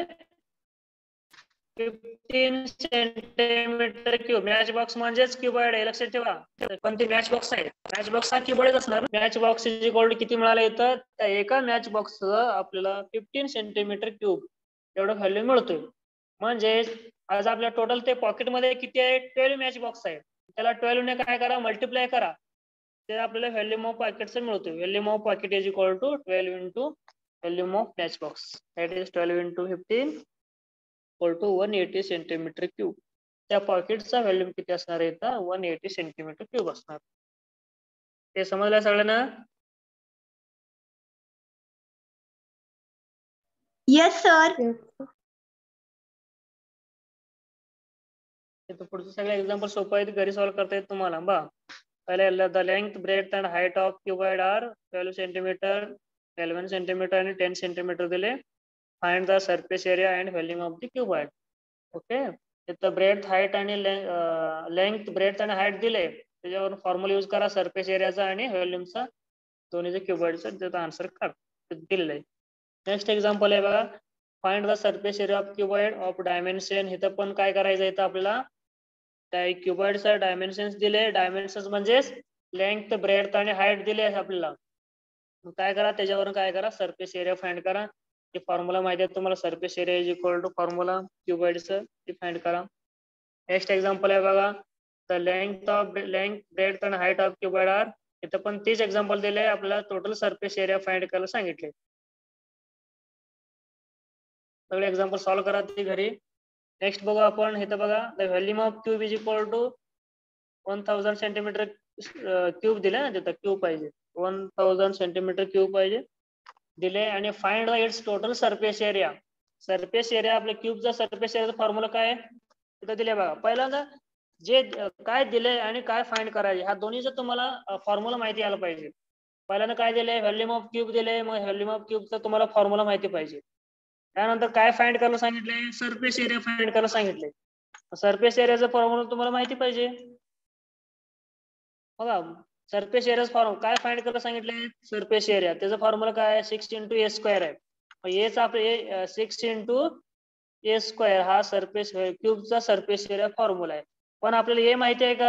Speaker 1: fifteen centimetre cube. Match box म्हणजेच क्यूबॉइड आहे, लक्षात ठेवा. पण ते मॅच बॉक्स आहे, मॅच बॉक्स हा क्यूबॉइड असणार. मॅच बॉक्स किती मिळाले इथं, त्या एका मॅच बॉक्स आपल्याला फिफ्टीन सेंटीमीटर क्यूब एवढं व्हॅल्यू मिळतोय. म्हणजे आज आपल्या टोटल ते पॉकेट मध्ये किती आहे, ट्वेल्व मॅच बॉक्स आहे. त्याला ट्वेल्व ने काय करा, मल्टिप्लाय करा, ते आपल्याला व्हॅल्यूम ऑफ पॉकेटचं मिळतोय. Volume of pocket is equal to twelve into volume of match box, that is twelve into fifteen equal to one eighty centimetre cube. त्या पॉकेटचा व्हॅल्यूम किती असणार आहे इथं, वन एटी सेंटीमीटर क्यूब असणार. ते समजलं सगळ्यांना.
Speaker 5: Yes sir.
Speaker 1: पुढचं सगळे एक्झाम्पल सोपं आहे, घरी सॉल्व्ह करता येत तुम्हाला. बा पहिले the length breadth and height of cuboid are twelve centimetre, eleven centimetre आणि टेन सेंटीमीटर दिले. Find the surface area and volume of the cuboid. Okay, तिथं ब्रेड्थ हाईट आणि लेंथ ब्रेड्थ आणि हाईट दिले, त्याच्यावर फॉर्म्युला यूज करा surface एरियाचा आणि व्हॉल्यूमचा, दोन्हीचे क्यूबॉइडचा, त्याचा आन्सर काढ दिलेला आहे. नेक्स्ट एक्झाम्पल आहे बघा, find the surface area of cuboid of dimension. इथं पण काय करायचं, इथं आपल्याला त्या क्यूबॉइडचा डायमेन्शन्स दिले, डायमेन्शन्स म्हणजे लेंथ ब्रेड्थ आणि हाईट दिले आपल्याला. काय करा, त्याच्यावरून काय करा, सरफेस एरिया फाइंड करा. ते फॉर्म्युला माहिती आहे तुम्हाला, surface area is equal to formula क्यूबॉइडचं, ते फाइंड करा. नेक्स्ट एक्झाम्पल आहे बघा, the length of length breadth आणि हाईट ऑफ क्यूबॉइड आर. इथं पण तीच एक्झाम्पल दिले, आपल्याला टोटल सरफेस एरिया फाइंड करायला सांगितले. सगळे एक्झाम्पल सॉल्व्ह करा ते घरी. नेक्स्ट बघू आपण, इथं बघा, the volume of cube is equal to one thousand centimetre cube दिले ना, तिथं क्यूब पाहिजे, वन थाउजंड सेंटीमीटर क्यूब पाहिजे दिले. आणि find the its total surface area. Surface area आपल्या क्यूबचा सरफेस एरियाचा फॉर्म्युला काय आहे तिथं दिले बघा. पहिल्यांदा जे काय दिले आणि काय फाइंड करायचे, ह्या दोन्हीचं तुम्हाला फॉर्म्युला माहिती आला पाहिजे. पहिल्यांदा काय दिले, व्हॉल्यूम ऑफ क्यूब दिले, मग व्हॉल्यूम ऑफ क्यूबचा तुम्हाला फॉर्म्युला माहिती पाहिजे. त्यानंतर काय फाइंड करायला सांगितले, सरफेस एरिया फाइंड करायला सांगितले. सरफेस एरियाचा फॉर्म्युला तुम्हाला माहिती पाहिजे. बघा सरफेस एरिया फॉर्म काय फाइंड करायला सांगितले, सरफेस एरिया, त्याचा फॉर्म्युला काय, सिक्स इंटू ए स्क्वेअर आहे. एच आपले सिक्स इंटू ए स्क्वेअर हा सरफेस क्यूबचा सरफेस एरिया फॉर्म्युला आहे. पण आपल्याला हे माहिती आहे का,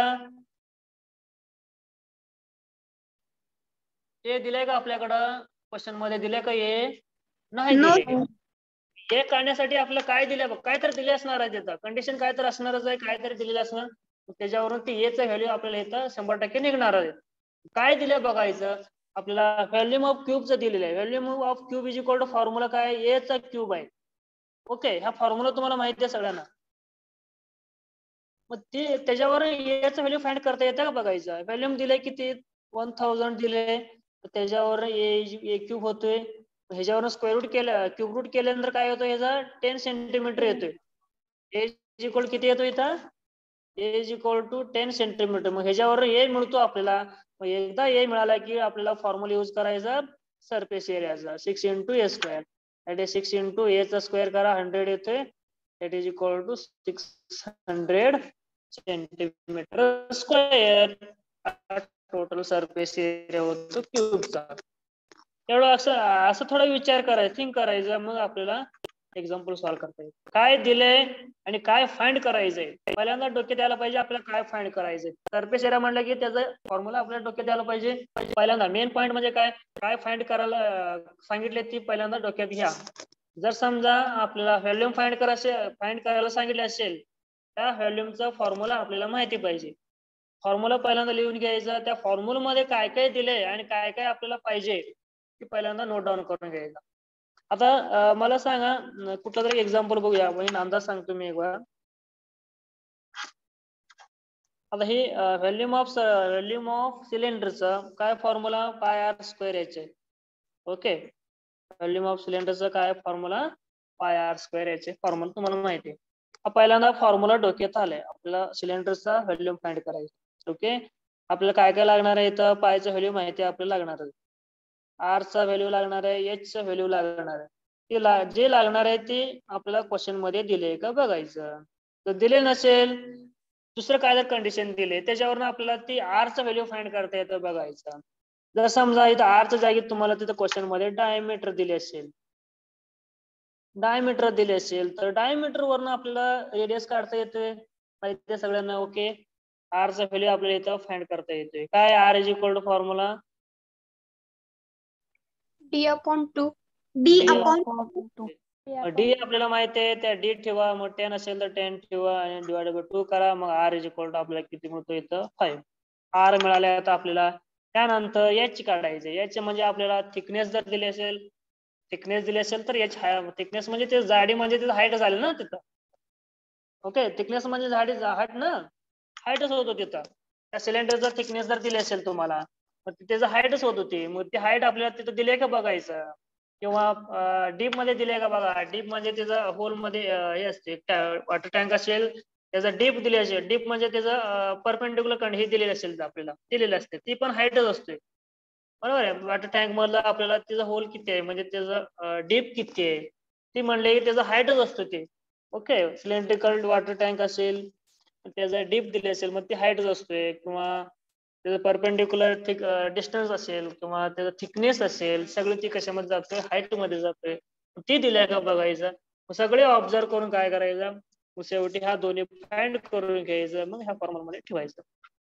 Speaker 1: ते दिलंय का आपल्याकडं, क्वेश्चन मध्ये दिले का, हे नाही
Speaker 5: नो.
Speaker 1: दिले. हे काढण्यासाठी आपल्याला काय दिलं, काय तर दिले असणार आहे, त्याचं कंडिशन काय तर असणारच आहे, काय तरी दिलेलं असणार, त्याच्यावरून ती एच व्हॅल्यू आपल्याला इथं शंभर टक्के निघणार आहे. काय दिलं बघायचं आपल्याला, व्हॉल्यूम ऑफ क्यूबचं दिलेलं आहे. Volume of cube is equal to formula काय, एचा क्यूब आहे. ओके, हा फॉर्म्युला तुम्हाला माहिती आहे सगळ्यांना. मग ते त्याच्यावर याचं व्हॅल्यू फाइंड करता येतं का बघायचं. व्हॅल्यूम दिले किती वन थाउजंड दिले, त्याच्यावर ए क्यूब होतोय, ह्याच्यावर स्क्वेअर रूट केलं, क्यूब रूट केल्यानंतर काय होतं, ह्याचा टेन सेंटीमीटर येतोय. ए इक्वल किती येतो इथं, ए is equal to ten centimetre. मग ह्याच्यावर ए मिळतो आपल्याला. मग एकदा ए मिळाला की आपल्याला फॉर्म्युला यूज करायचा सरफेस एरियाचा, six into a square. That is six into एचा स्क्वेअर करा, हंड्रेड येतोय. That is equal to six hundred centimetre square. Total surface area होतो क्यूबचा. एवढं असं असं थोडा विचार करायचा, थिंक करायचं, मग आपल्याला एक्झाम्पल सॉल्व्ह करता येईल. काय दिलंय आणि काय फाइंड करायचंय, पहिल्यांदा डोक्यात यायला पाहिजे आपल्याला काय फाइंड करायचंय. सरफेस एरिया म्हणलं की त्याचं फॉर्म्युला आपल्याला डोक्यात यायला पाहिजे. पहिल्यांदा मेन पॉईंट म्हणजे काय काय फाइंड करायला सांगितले ती पहिल्यांदा डोक्यात घ्या. जर समजा आपल्याला व्हॅल्यूम फाइंड करायचे फाइंड करायला सांगितले असेल, त्या व्हॅल्यूमचा फॉर्म्युला आपल्याला माहिती पाहिजे. फॉर्म्युला पहिल्यांदा लिहून घ्यायचा, त्या फॉर्म्युलामध्ये काय काय दिलंय आणि काय काय आपल्याला पाहिजे ते पहिल्यांदा नोट डाऊन करून घ्यायचं. आता मला सांगा कुठलं तरी एक्झाम्पल बघूया, म्हणजे अंदाज सांगतो मी एक वेळा. आता ही व्हॅल्यूम ऑफ व्हॅल्यूम ऑफ सिलेंडरचं काय फॉर्म्युला, पाय आर स्क्वेअर याचे. ओके, व्हॅल्यूम ऑफ सिलेंडरचं काय फॉर्म्युला, पाय आर स्क्वेअर याचे फॉर्म्युला तुम्हाला माहिती आहे. पहिल्यांदा फॉर्म्युला डोक्यात आलाय, आपल्याला सिलेंडरचा व्हॅल्यूम फाइंड करायचा. ओके, आपल्याला काय काय लागणार आहे, इथं पायचं व्हॅल्यू माहिती आहे आपल्याला लागणार आहे, आर चा व्हॅल्यू लागणार आहे, एच चा व्हॅल्यू लागणार आहे. ते ला जे लागणार आहे ते आपल्याला क्वेश्चन मध्ये दिले का बघायचं. जर दिले नसेल, दुसरं काय जर कंडिशन दिले त्याच्यावरून आपल्याला ती आर चा व्हॅल्यू फाइंड करता येतं बघायचं. जर समजा इथं आरच्या जागी तुम्हाला तिथं क्वेश्चन मध्ये डायमीटर दिले असेल, डायमीटर दिले असेल तर डायमीटर वरून आपल्याला रेडियस काढता येतोय माहिती सगळ्यांना. ओके, आर चा व्हॅल्यू आपल्याला इथं फाइंड करता येतोय. काय r is equal to formula
Speaker 3: d upon two.
Speaker 5: D
Speaker 1: d
Speaker 5: upon
Speaker 1: d आपल्याला माहिती आहे, त्या डी ठेवा, मग टेन असेल तर टेन ठेवा आणि डिवाइड बाय टू करा. मग आर इज इक्वल टू आपल्याला किती मिळतो इथं फाईव्ह. आर मिळाले आता आपल्याला. त्यानंतर एच काढायचे. एच म्हणजे आपल्याला थिकनेस जर दिली असेल, थिकनेस दिली असेल तर एच थिकनेस म्हणजे ते जाडी म्हणजे तिथं हाईट झाली ना तिथं. ओके, थिकनेस म्हणजे जाडी हाईट ना, हाईटच होतो तिथं. त्या सिलेंडरचा थिकनेस जर दिली असेल तुम्हाला, मग त्याचं हाईटच होत होती. मग ती हाईट आपल्याला तिथं दिली का बघायचं, किंवा डीप मध्ये दिले का बघा. डीप म्हणजे त्याचं होल मध्ये हे असते, वॉटर टँक असेल त्याचा डीप दिले असेल, डीप म्हणजे त्याचं परपेंडिक्युलर कंड हे दिलेलं असेल आपल्याला, दिलेलं असते, ती पण हाईटच असते. बरोबर आहे. वॉटर टँक मधला आपल्याला त्याचा होल किती आहे म्हणजे त्याचं डीप किती आहे ती म्हणले की त्याचा हाईटच असतो ते. ओके, सिलेंड्रिकल वॉटर टँक असेल त्याचा डीप दिले असेल मग ती हाईटच असतोय, किंवा त्याचं परपेंडिक्युलर थिक डिस्टन्स असेल किंवा त्याचा थिकनेस असेल, सगळं ती कशामध्ये जातोय, हाईट मध्ये जातोय. ती दिल्या का बघायचं. सगळे ऑब्झर्व करून काय करायचं, शेवटी ह्या दोन्ही फाइंड करून घ्यायचं, मग ह्या फॉर्म्युला मध्ये ठेवायचं.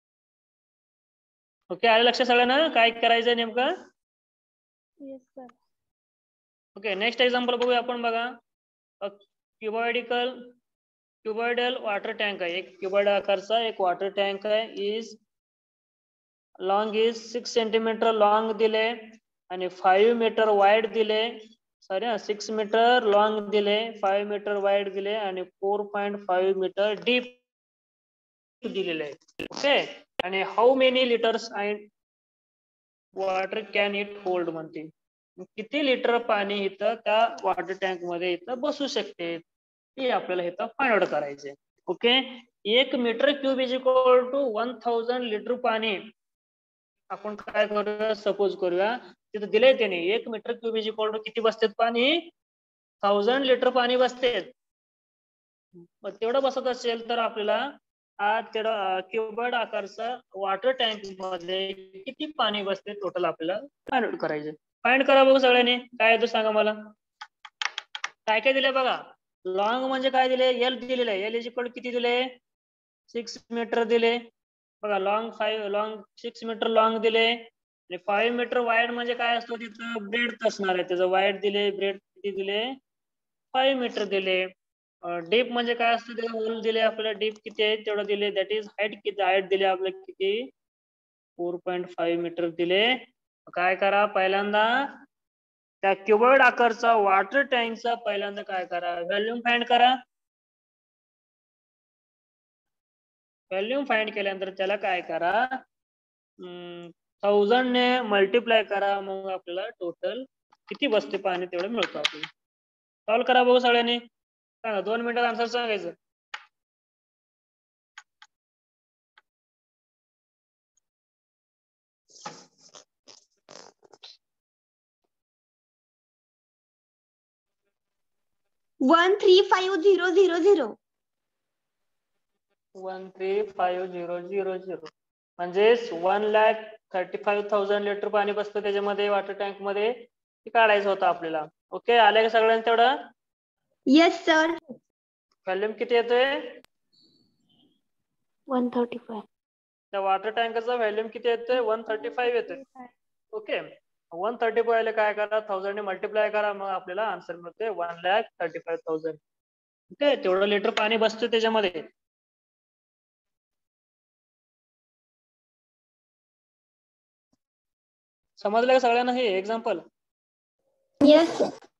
Speaker 1: ओके, आलं लक्षात सगळ्यांना काय करायचं नेमकं.
Speaker 3: Yes sir.
Speaker 1: Okay, next example बघूया आपण. बघा, क्युबॉइडिकल क्युबॉइडल वॉटर टँक आहे, एक क्युबॉइड आकारचा एक वॉटर टँक आहे. Is long is six centimetre long दिले आणि फाईव्ह मीटर वाईड दिले. सॉरी, सिक्स मीटर लॉंग दिले, फाईव्ह मीटर वाईड दिले आणि four point five metre deep दिलेले आहे. ओके, आणि how many litres and water can it hold म्हणते. किती लिटर पाणी इथं त्या वॉटर टँक मध्ये इथं बसू शकते ते आपल्याला इथं फाइंड आउट करायचे. ओके, एक metre cube is equal to one thousand litre पाणी. आपण काय करूया, सपोज करूया तिथं दिलंय त्याने एक metre cube is equal to किती बसते पाणी, थाउजंड लिटर पाणी बसते. मग तेवढं बसत असेल तर आपल्याला हा तेवढा क्युबॉइड आकारचा वॉटर टँक मध्ये किती पाणी बसते टोटल आपल्याला फाइंड आउट करायचे. फाइंड करा बघू सगळ्यांनी, काय येतो सांगा मला. काय काय दिलंय बघा. लॉंग म्हणजे काय दिले, एल दिलेलं आहे. एल इज इक्वल किती दिले, सिक्स मीटर दिले बघा. Long five long six metre long दिले आणि फाईव्ह मीटर वाईड म्हणजे काय असतो तिथं ब्रेड असणार आहे. त्याचं वाईड दिले, ब्रेड किती दिले, फाईव्ह मीटर दिले. डीप म्हणजे काय असतं, त्याला होल दिले आपल्याला, डीप किती आहे तेवढं दिले. दॅट इज हाईट किती, हाईट दिले आपल्याला किती, फोर पॉईंट फाईव्ह मीटर दिले. काय करा, पहिल्यांदा त्या क्युबॉइड आकारचा वॉटर टँकचा पहिल्यांदा काय करा, व्हॉल्यूम फाइंड करा. व्हॉल्यूम फाइंड केल्यानंतर त्याला काय करा, थाउजंड ने मल्टिप्लाय करा, मग आपल्याला टोटल किती बसते पाणी तेवढं मिळतं आपल्याला. सॉल्व करा बघू सगळ्यांनी, सांगा दोन मिनिटात आन्सर सांगायचं.
Speaker 5: One three five zero zero zero.
Speaker 1: One three five zero zero zero म्हणजेच one lakh thirty five thousand litre पाणी बसतं त्याच्यामध्ये, वॉटर टँक मध्ये. ते काढायचं होतं आपल्याला. ओके, आलंय का सगळ्यांना तेवढं?
Speaker 5: Yes sir.
Speaker 1: व्हॉल्यूम किती येतोय?
Speaker 3: One thirty five.
Speaker 1: त्या वॉटर टँकचा व्हॉल्यूम किती येतोय? वन थर्टी फाईव्ह येतोय. ओके, वन थर्टी फाईव्ह ला काय करा, थाउजंड ने मल्टिप्लाय करा, मग आपल्याला आन्सर मिळतोय one lakh thirty five thousand. Okay, तेवढं लिटर पाणी बसतं त्याच्यामध्ये. समजलं का सगळ्यांना हे एक्झाम्पल?
Speaker 5: येस.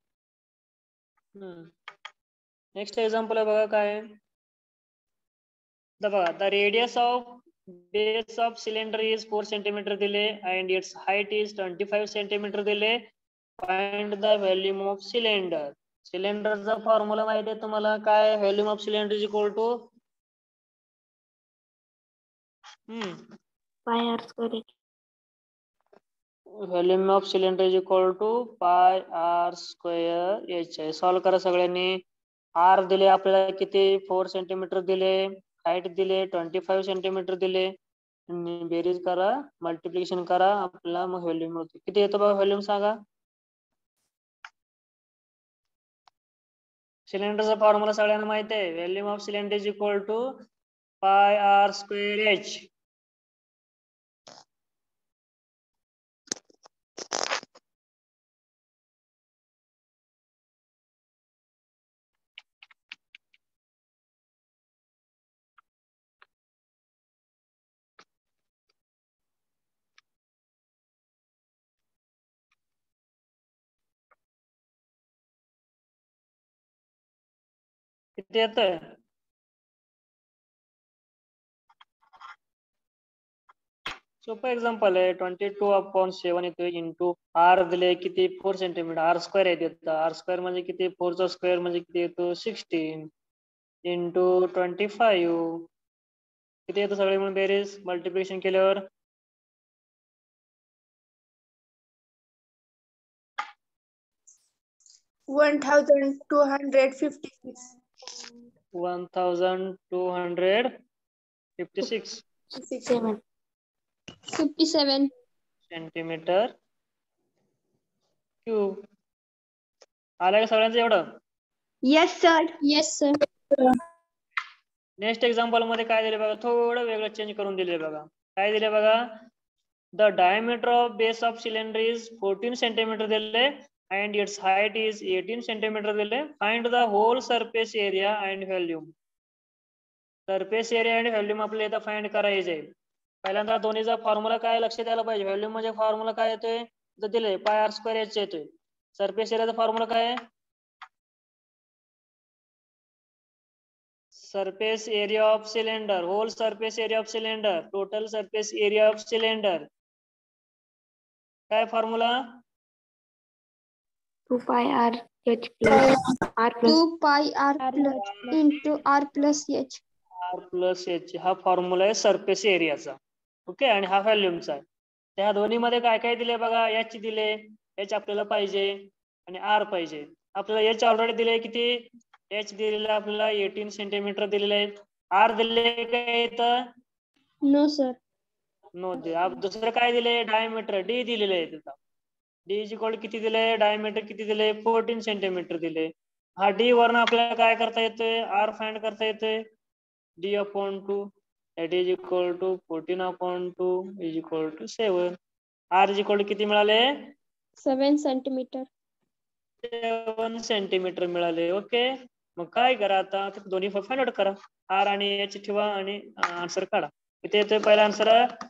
Speaker 1: नेक्स्ट एक्झाम्पल आहे बघा काय. बघा, the radius of base of cylinder is four centimetre दिले and its height is twenty five centimetre दिले. Find the volume of cylinder. सिलेंडरचा फॉर्म्युला माहिती आहे तुम्हाला काय? Volume of cylinder is equal to hmm
Speaker 3: pi r square.
Speaker 1: Volume of cylinder is equal to pi r square h आहे. Solve करा सगळ्यांनी. R दिले आपल्याला किती? फोर सेंटीमीटर दिले. हाईट दिले ट्वेंटी फाईव्ह सेंटीमीटर दिले. बेरीज करा, मल्टिप्लिकेशन करा, आपल्याला मग व्हॉल्यूम मिळतो. किती येतो बघा व्हॉल्यूम सांगा. सिलेंडरचा फॉर्म्युला सगळ्यांना माहिती आहे. Volume of cylinder is equal to pi r square h. किती येतंय? सोपं एक्झाम्पल आहे. ट्वेंटी टू अपॉन सेवन येतोय इंटू आर दिले किती? Four centimetre. आर स्क्वेअर येते. आर स्क्वेअर म्हणजे किती? फोरचा स्क्वेअर म्हणजे किती येतो? Sixteen into twenty five. किती येतं सगळे म्हणून बेरीज मल्टिप्लिकेशन केल्यावर?
Speaker 5: One thousand two hundred fifty six.
Speaker 1: One thousand two hundred fifty six
Speaker 3: seven.
Speaker 5: Fifty seven
Speaker 1: centimetre cube. आलं का सगळ्यांचं एवढं?
Speaker 5: Yes sir. Yes sir.
Speaker 1: Next example मध्ये काय दिले बघा, थोडं वेगळं चेंज करून दिले बघा. काय दिले बघा, the diameter of base of cylinder is fourteen centimetre दिले and its height is eighteen centimetre दिले. Find the whole surface area and volume. Surface area आणि व्हॉल्यूम आपल्याला इथं फाइंड करायचे. पहिल्यांदा दोन्हीचा फॉर्म्युला काय लक्षात यायला पाहिजे. व्हॉल्यूम म्हणजे फॉर्म्युला काय येतोय? इथं दिले पाय आर स्क्वेअर एच येतोय. सरफेस एरियाचा फॉर्म्युला काय आहे? surface area of cylinder, whole surface area of cylinder, total surface area of cylinder. काय formula?
Speaker 3: Two pi r h plus r plus
Speaker 5: two pi r plus into r plus h.
Speaker 1: R plus h हा formula आहे surface एरियाचा. Okay, आणि हा व्हॉल्यूमचा आहे. त्या दोन्ही मध्ये काय काय दिले बघा. एच दिले, एच आपल्याला पाहिजे, आणि आर पाहिजे. आपल्याला एच ऑलरेडी दिले किती? एच दिलेलं आपल्याला एटीन सेंटीमीटर दिलेले आहेत. आर दिले काय इथं?
Speaker 5: No sir.
Speaker 1: नो दे. दुसरं काय दिले? डायमीटर डी दिलेले आहे तिथं. डी इज इक्वल किती दिले? डायमीटर किती दिले? फोर्टीन सेंटीमीटर दिले. हा डी वरनं आपल्याला काय करता येतोय? आर फाइंड करता येतोय. D upon two that is equal to fourteen upon two is equal to seven. R is equal to किती मिळाले?
Speaker 5: Seven centimetre.
Speaker 1: सेवन सेंटीमीटर मिळाले. ओके, मग काय करा आता? दोन्ही फाइंड आउट करा. आर आणि एच ठेवा आणि आन्सर काढा. किती येतोय पहिला आन्सर?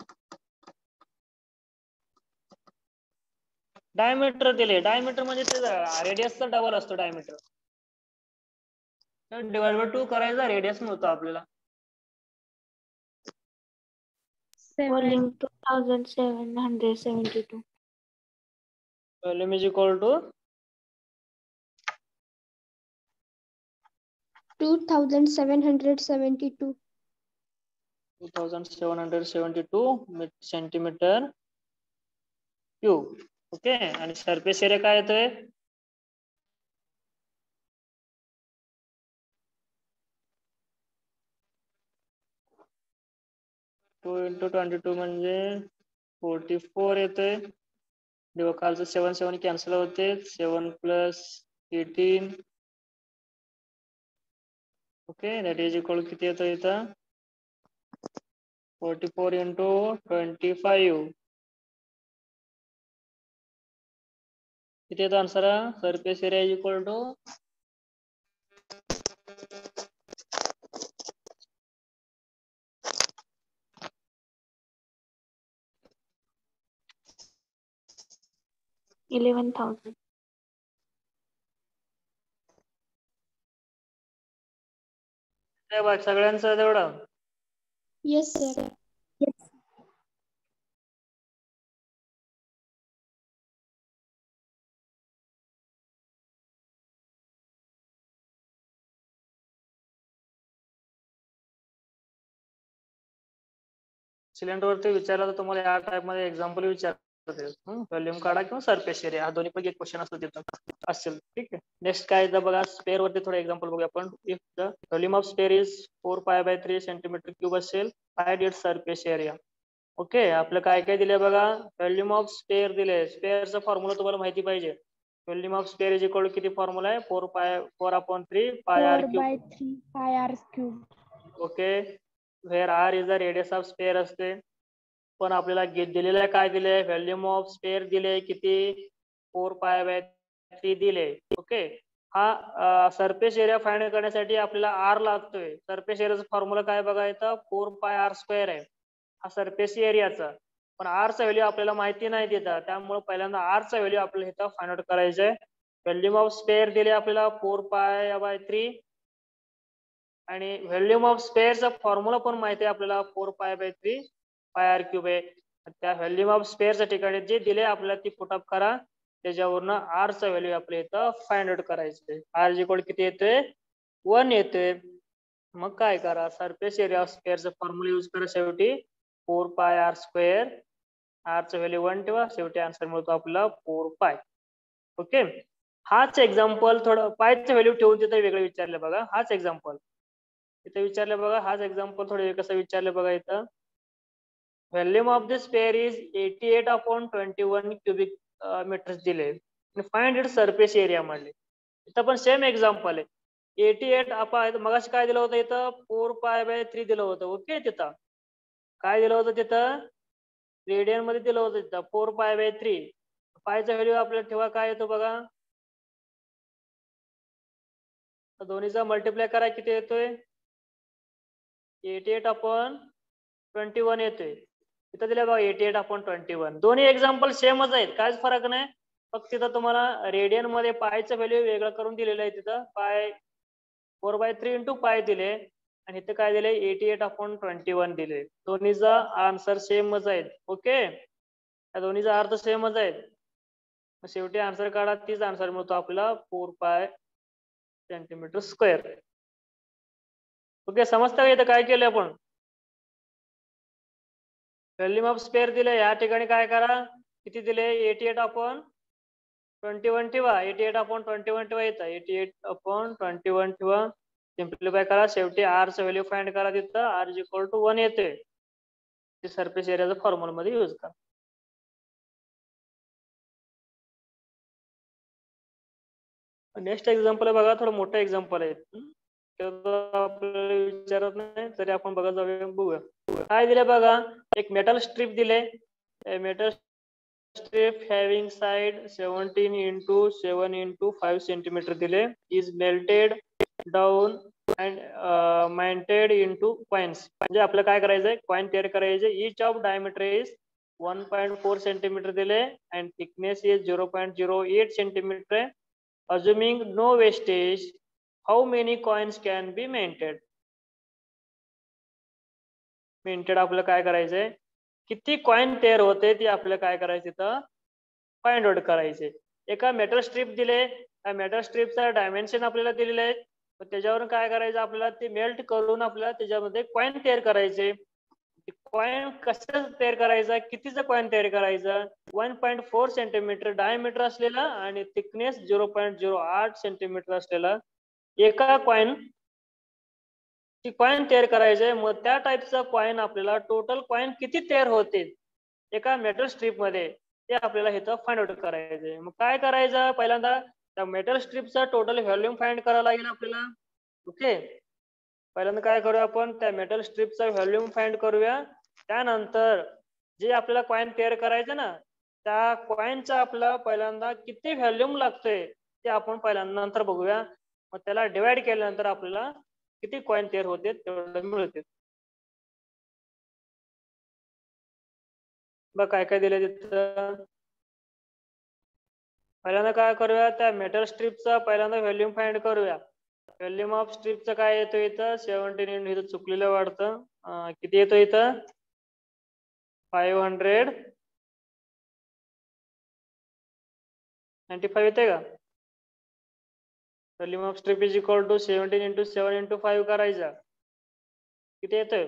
Speaker 1: डायमीटर दिले. डायमीटर म्हणजे ते रेडियसचा डबल असतो डायमीटर. डिवाइड बाय टू करायचा, रेडियस मिळतो आपल्याला.
Speaker 3: Volume two thousand seven hundred seventy-two.
Speaker 1: Volume is equal to
Speaker 5: two thousand seven hundred seventy-two.
Speaker 1: two thousand seven hundred seventy-two centimeter cube. Okay आणि surface area काय येतोय two into twenty two म्हणजे forty four येतोय जेव्हा कालचं seven seven cancel होते seven plus eighteen okay that is equal किती येतो इथं forty four into twenty five किती येतो answer surface area is equal to
Speaker 3: Eleven thousand.
Speaker 1: बघ सगळ्यांचं तेवढं
Speaker 5: Yes, sir.
Speaker 1: सिलेंडर वरती विचारला तर तुम्हाला या टाइप मध्ये एक्झाम्पल विचारते व्हॉल्यूम काढा किंवा सरफेस एरिया हा दोन्ही पैकी एक क्वेश्चन असतो तिथं असेल ठीक आहे नेक्स्ट काय येतं बघा स्पेअर वरती थोडं एक्झाम्पल बघूया आपण if the volume of sphere is four pi by three centimetre cube असेल find its surface area okay आपलं काय काय दिलंय बघा व्हॉल्यूम ऑफ स्पेअर दिले स्पेअरचा फॉर्म्युला तुम्हाला माहिती पाहिजे volume of sphere is equal to किती फॉर्म्युला आहे four pi four upon three pi r cube
Speaker 5: Pi r cube.
Speaker 1: Okay where r is the radius of sphere असते पण आपल्याला दिलेलं काय दिले व्हॉल्यूम ऑफ स्पेअर दिले किती फोर पाय बाय थ्री दिले ओके हा सरफेस एरिया फाइंड करण्यासाठी आपल्याला आर लागतोय सरफेस एरियाचा फॉर्म्युला काय बघा इथं फोर पाय आर स्क्वेअर आहे हा सरफेस एरियाचा पण आरचा व्हॅल्यू आपल्याला माहिती नाही देतात त्यामुळे पहिल्यांदा आरचा व्हॅल्यू आपल्याला इथं फाइंड आउट करायचं आहे व्हॉल्यूम ऑफ स्पेअर दिले आपल्याला फोर पाय बाय थ्री आणि व्हॉल्यूम ऑफ स्पेअरचा फॉर्म्युला पण माहिती आहे आपल्याला four pi by three pi r cube आहे त्या व्हॉल्यूम ऑफ स्पेअरच्या ठिकाणी जे दिले आपल्याला ती पुट अप करा त्याच्यावरनं आरचा व्हॅल्यू आपल्या इथं फाइंड आउट करायचं आर इक्वल किती येतोय वन येतोय मग काय करा सरफेस एरिया ऑफ स्पेअरचा फॉर्म्युला यूज करा शेवटी फोर पाय आर स्क्वेअर आरचा व्हॅल्यू वन ठेवा शेवटी आन्सर मिळतो आपला फोर पाय ओके हाच एक्झाम्पल थोडं पायचं व्हॅल्यू ठेवून तिथं वेगळं विचारलं बघा हाच एक्झाम्पल इथं विचारलं बघा हाच एक्झाम्पल थोडं कसं विचारलं बघा इथं volume of the sphere is eighty eight upon twenty one cubic metres दिले फाइंड इट सरफेस एरिया म्हणले इथं पण सेम एक्झाम्पल आहे एटी एट आपण मगाशी काय दिलं होतं इथं फोर पाय बाय थ्री दिलं होतं ओके तिथं काय दिलं होतं तिथं रेडियन मध्ये दिलं होतं तिथं four pi by three पायचा value आपल्याला ठेवा काय येतो बघा दोन्हीचा मल्टिप्लाय करा किती येतोय eighty eight upon twenty one येतोय इथं दिलं बघा eighty eight upon twenty one दोन्ही एक्झाम्पल सेमच आहेत काहीच फरक नाही फक्त तिथं तुम्हाला रेडियन मध्ये पायचं व्हॅल्यू वेगळं करून दिलेलं आहे तिथं पाय four by three into pi दिले आणि इथं काय दिले eighty eight upon twenty one दिले दोन्हीचा आन्सर सेमच आहेत ओके या दोन्हीचा अर्थ सेमच आहेत शेवटी आन्सर काढा तीच आन्सर मिळतो आपल्याला फोर पाय सेंटीमीटर स्क्वेअर ओके समजतं का इथं काय केलं आपण व्हॉल्यूम ऑफ स्पेअर दिले या ठिकाणी काय करा किती दिले eighty eight upon twenty one ठेवा eighty eight upon twenty one ठेवा येतं eighty eight upon twenty one ठेवा सिम्प्लिफाय करा शेवटी आरचं व्हॅल्यू फाइंड करा तिथं r is equal to one येते ते सरफेस एरियाचा फॉर्म्युला मध्ये यूज करा नेक्स्ट एक्झाम्पल आहे बघा थोडं मोठं एक्झाम्पल आहे आपल्याला विचारत नाही तरी आपण बघा जाऊया बघूया काय दिले बघा एक मेटल स्ट्रीप दिले metal strip having side seventeen into seven into five centimetre दिले is melted down and minted into coins म्हणजे आपल्याला काय करायचंय कॉइन तयार करायचे each of diameter is one point four centimetre दिले and thickness is zero point zero eight centimetre आहे assuming no wastage how many coins can be minted minted आपल्याला काय करायचंय किती कॉइन तयार होते ते आपल्याला काय करायचं इथं फाइंड आउट करायचे. एका मेटल स्ट्रीप दिले, त्या मेटल स्ट्रीपचा डायमेन्शन आपल्याला दिलेले आहेत, त्याच्यावरून काय करायचं आपल्याला ते मेल्ट करून आपल्याला त्याच्यामध्ये कॉइन तयार करायचे. कॉइन कसं तयार करायचा, कितीचा कॉइन तयार करायचा, one point four centimetre diameter असलेला आणि थिकनेस झिरो पॉईंट झिरो आठ सेंटीमीटर असलेला एका कॉइन ती कॉइन तयार करायचे. मग त्या टाईपचा कॉइन आपल्याला टोटल कॉइन किती तयार होते एका मेटल स्ट्रीप मध्ये ते आपल्याला इथं फाइंड आउट करायचे. मग काय करायचं, पहिल्यांदा त्या मेटल स्ट्रीपचा टोटल व्हॉल्यूम फाइंड करायला लागेल आपल्याला. ओके, पहिल्यांदा काय करूया आपण, त्या मेटल स्ट्रीपचा व्हॉल्यूम फाइंड करूया. त्यानंतर जे आपल्याला कॉइन तयार करायचं ना, त्या कॉइनचा आपला पहिल्यांदा किती व्हॉल्यूम लागतोय ते आपण पहिल्यांदा नंतर बघूया. मग त्याला डिवाइड केल्यानंतर आपल्याला किती कॉइन तयार होते तेवढं मिळते. बघ काय काय दिले तिथं. पहिल्यांदा काय करूया, त्या मेटल स्ट्रीपचा पहिल्यांदा व्हॉल्यूम फाइंड करूया. व्हॉल्यूम ऑफ स्ट्रीपचं काय येतो इथं सेव्हन्टीन, इथं चुकलेलं वाटतं. किती येतो इथं फाईव्ह हंड्रेड नाईन्टी फाईव्ह येते का. Volume of strip is equal to seventeen into seven into five करायचा. किती येतोय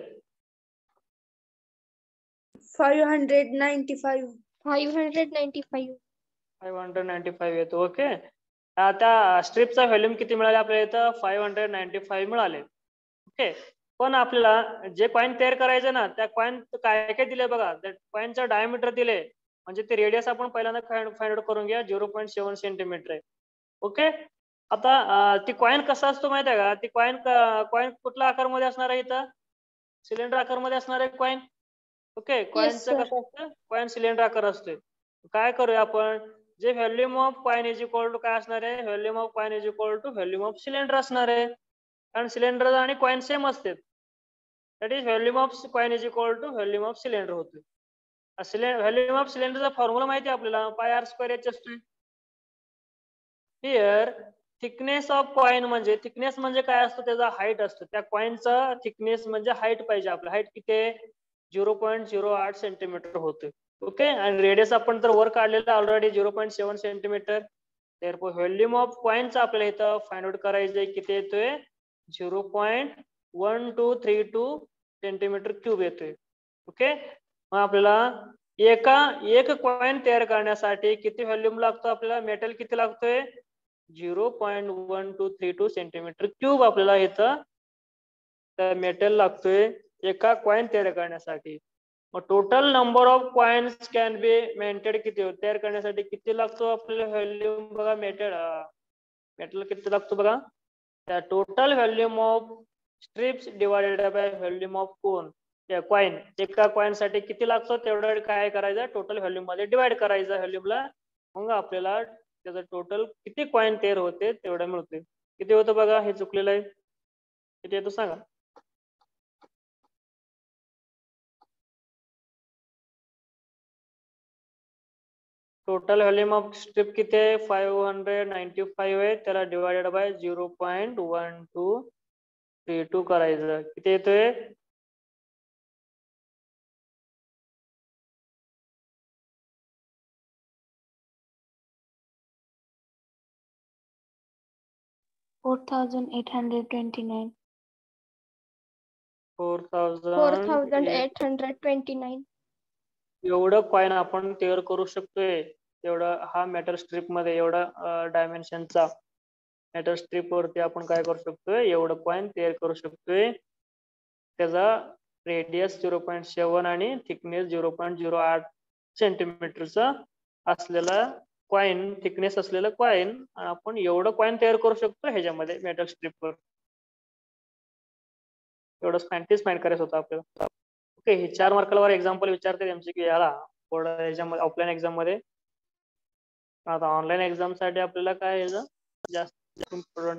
Speaker 7: five hundred ninety five.
Speaker 5: Five hundred ninety five.
Speaker 1: Five hundred ninety five येतो. ओके, आता स्ट्रीपचा व्हॉल्यूम किती मिळाले आपल्याला इथं फाईव्ह हंड्रेड नाईन्टी फाईव्ह मिळाले. ओके, पण आपल्याला जे कॉइन तयार करायचं ना, त्या कॉइन काय काय दिले बघा. त्या कॉइनचा डायमीटर दिले, म्हणजे ते रेडियस आपण पहिल्यांदा फाइंड आउट करून घ्या, झिरो पॉईंट सेव्हन सेंटीमीटर आहे. ओके, आता ती कॉइन कसा असतो माहिती आहे का, ती कॉइन कॉइन कुठल्या आकारमध्ये असणार आहे इथं सिलेंडर आकारमध्ये असणार आहे कॉइन. ओके, कॉइनचं कसं असतं, कॉइन सिलेंडर आकार असतोय. काय करूया आपण, जे volume of coin is equal to काय असणार आहे, volume of coin is equal to volume of cylinder असणार आहे. कारण सिलेंडर आणि कॉइन सेम असते. That is volume of coin is equal to volume of cylinder होतो. व्हॉल्यूम ऑफ सिलेंडरचा फॉर्म्युला माहिती आहे आपल्याला, पाय आर स्क्वेअर एच असतोय. हिअर थिकनेस ऑफ कॉइन म्हणजे थिकनेस म्हणजे काय असतो, त्याचा हाईट असतो. त्या कॉइनचा थिकनेस म्हणजे हाईट पाहिजे आपलं. हाईट किती आहे, झिरो पॉईंट झिरो आठ सेंटीमीटर होते. ओके, आणि रेडियस आपण तर वर काढलेलं already zero point seven centimetre. तर व्हॉल्यूम ऑफ कॉइनचा आपल्याला इथं फाइंड आउट करायचंय, किती येतोय zero point one two three two centimetre cube येतोय. ओके, मग आपल्याला एका एक कॉइन तयार करण्यासाठी किती व्हॉल्यूम लागतो आपल्याला, मेटल किती लागतोय zero point one two three two centimetre cube आपल्याला इथं मेटल लागतोय एका कॉइन तयार करण्यासाठी. मग total number of coins can be minted किती तयार करण्यासाठी किती लागतो आपल्याला व्हॉल्यूम बघा, मेटल मेटल किती लागतो बघा, त्या total volume of strips divided by volume of cone coin. एका कॉइन साठी किती लागतो तेवढं काय करायचं, टोटल व्हॉल्यूम मध्ये डिवाइड करायचं व्हॉल्यूमला. मग आपल्याला त्याचं टोटल किती कॉइन तयार होते तेवढं मिळते. किती होतं बघा, हे चुकलेलं आहे, किती येतो सांगा. टोटल व्हॉल्यूम ऑफ स्ट्रिप किती आहे फाईव्ह हंड्रेड नाईन्टी फाईव्ह आहे, त्याला divided by zero point one two three two करायचं. किती येतोय
Speaker 3: four thousand eight hundred twenty nine.
Speaker 1: Four
Speaker 5: four
Speaker 1: thousand
Speaker 5: thousand eight hundred twenty nine.
Speaker 1: एवढं कॉइन आपण तयार करू शकतोय. एवढं हा मेटल स्ट्रीप मध्ये एवढा डायमेन्शनचा मेटल स्ट्रीप वरती आपण काय करू शकतोय, एवढं कॉइन तयार करू शकतोय. त्याचा रेडियस झिरो पॉईंट सेव्हन आणि थिकनेस झिरो पॉईंट झिरो आठ सेंटीमीटरचा असलेला कॉइन, थिकनेस असलेलं कॉइन आपण एवढं कॉइन तयार करू शकतो ह्याच्यामध्ये मेटल स्ट्रीपवर. एवढं सायंटिस्ट माइंड करायचं होतं आपल्याला. ओके, हे चार मार्कावर एक्झाम्पल विचारते एमसीक्यू याला बोर्ड याच्यामध्ये ऑफलाईन एक्झाम मध्ये. आता ऑनलाईन एक्झाम साठी आपल्याला काय याचं जास्त इम्पॉर्टंट.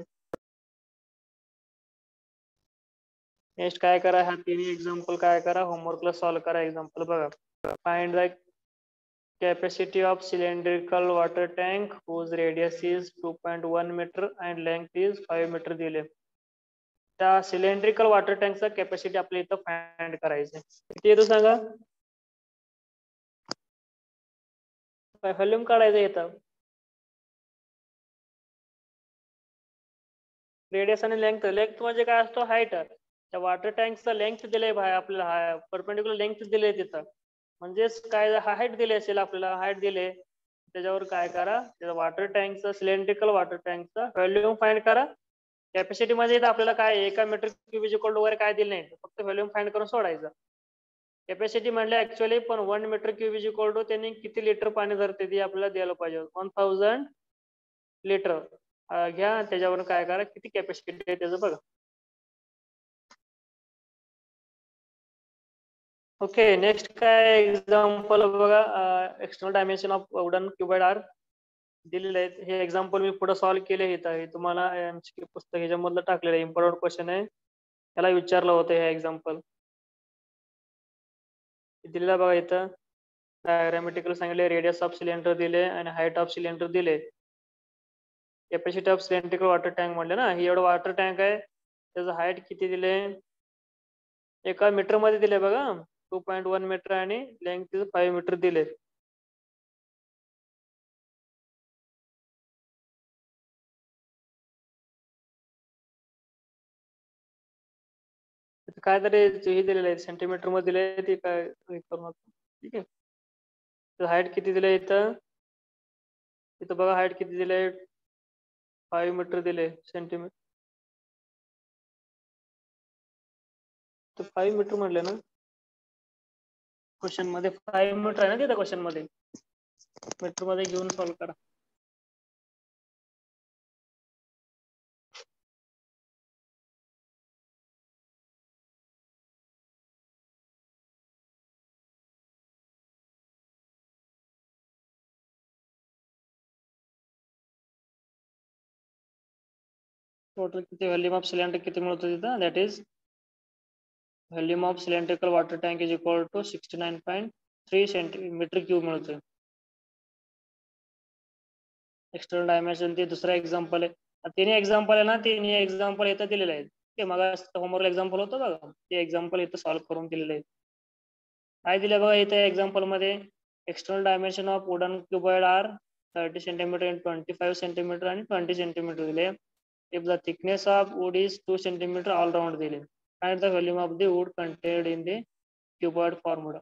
Speaker 1: नेक्स्ट काय करा, हा तिन्ही एक्झाम्पल काय करा, होमवर्कला सॉल्व करा. एक्झाम्पल बघा, find the capacity of cylindrical water tank whose radius is two point one meter and length is five meter दिले. त्या सिलेंड्रिकल वॉटर टँकचा कॅपॅसिटी आपल्या इथं फाइंड करायचं. किती येतो सांगा, व्हॉल्यूम काढायचं येतं. रेडियस आणि लेंथ. लेंथ म्हणजे काय असतो? हाईट. त्या वॉटर टँकचा लेंथ दिले बाहेर आपल्याला, परपेंडिक्युलर लेंथ दिले तिथं. म्हणजेच काय हाईट दिली असेल आपल्याला, हाईट दिले त्याच्यावर काय करा, त्याचा वॉटर टँकचा सिलेंड्रिकल वॉटर टँकचा व्हॉल्यूम फाइंड करा. कॅपॅसिटी मध्ये आपल्याला काय एका मीटर क्यूब इक्वल वगैरे काय दिलं नाही, फक्त व्हॉल्यूम फाइंड करून सोडायचं. कॅपॅसिटी म्हणले ऍक्च्युअली पण one metre cube equal to त्यांनी किती लिटर पाणी धरते ती आपल्याला द्यायला पाहिजे. वन थाउजंड लिटर घ्या, त्याच्यावर काय करा किती कॅपॅसिटी आहे त्याचं बघा. ओके, नेक्स्ट काय एक्झाम्पल बघा. External dimension of wooden cuboid are दिलेले आहेत. हे एक्झाम्पल मी पुढे सॉल्व्ह केले इथं. हे तुम्हाला एमसीक्यू पुस्तक ह्याच्यामधलं टाकलेलं आहे. इम्पॉर्टंट क्वेश्चन आहे, त्याला विचारलं होतं हे एक्झाम्पल दिलेला बघा. इथं डायग्रामॅटिकल सांगितले, रेडियस ऑफ सिलेंडर दिले आणि हाईट ऑफ सिलेंडर दिले. Capacity of cylindrical water tank म्हणले ना, ही एवढं वॉटर टँक आहे, त्याचं हाईट किती दिले, एका मीटर मध्ये दिले बघा, टू पॉईंट वन मीटर आणि लेंथ फाईव्ह मीटर दिले. काय तरी हे दिलेलं आहे सेंटीमीटर मध्ये दिले, ते काय ठीक आहे. हाईट किती दिले इथं, इथं बघा हाईट किती दिले, फाईव्ह मीटर दिले सेंटीमीटर. तर फाईव्ह मीटर म्हटलं ना क्वेश्चन मध्ये, फाईव्ह मीटर आहे ना तिथं क्वेश्चन मध्ये, मीटर मध्ये घेऊन सॉल्व्ह करा. टोटल किती व्हॉल्यूम ऑफ सिलेंडर किती मिळतो तिथं, that is volume of cylindrical water tank is equal to sixty nine point three centimetre cube मिळतोय. एक्सटर्नल डायमेन्शन ते दुसरा एक्झाम्पल आहे. तिन्ही एक्झाम्पल आहे ना, तिन्ही एक्झाम्पल इथं दिलेले आहेत. ते मग होमवर्क एक्झाम्पल होतं बघा, ते एक्झाम्पल इथं सॉल्व्ह करून दिलेले आहेत. काय दिलं बघा इथे एक्झाम्पल मध्ये, external dimension of wooden cuboid are thirty centimetre and twenty five centimetre आणि ट्वेंटी सेंटीमीटर दिले. If the thickness of wood is two centimetre all round दिले. Find the volume of the wood contained in the cuboid formula.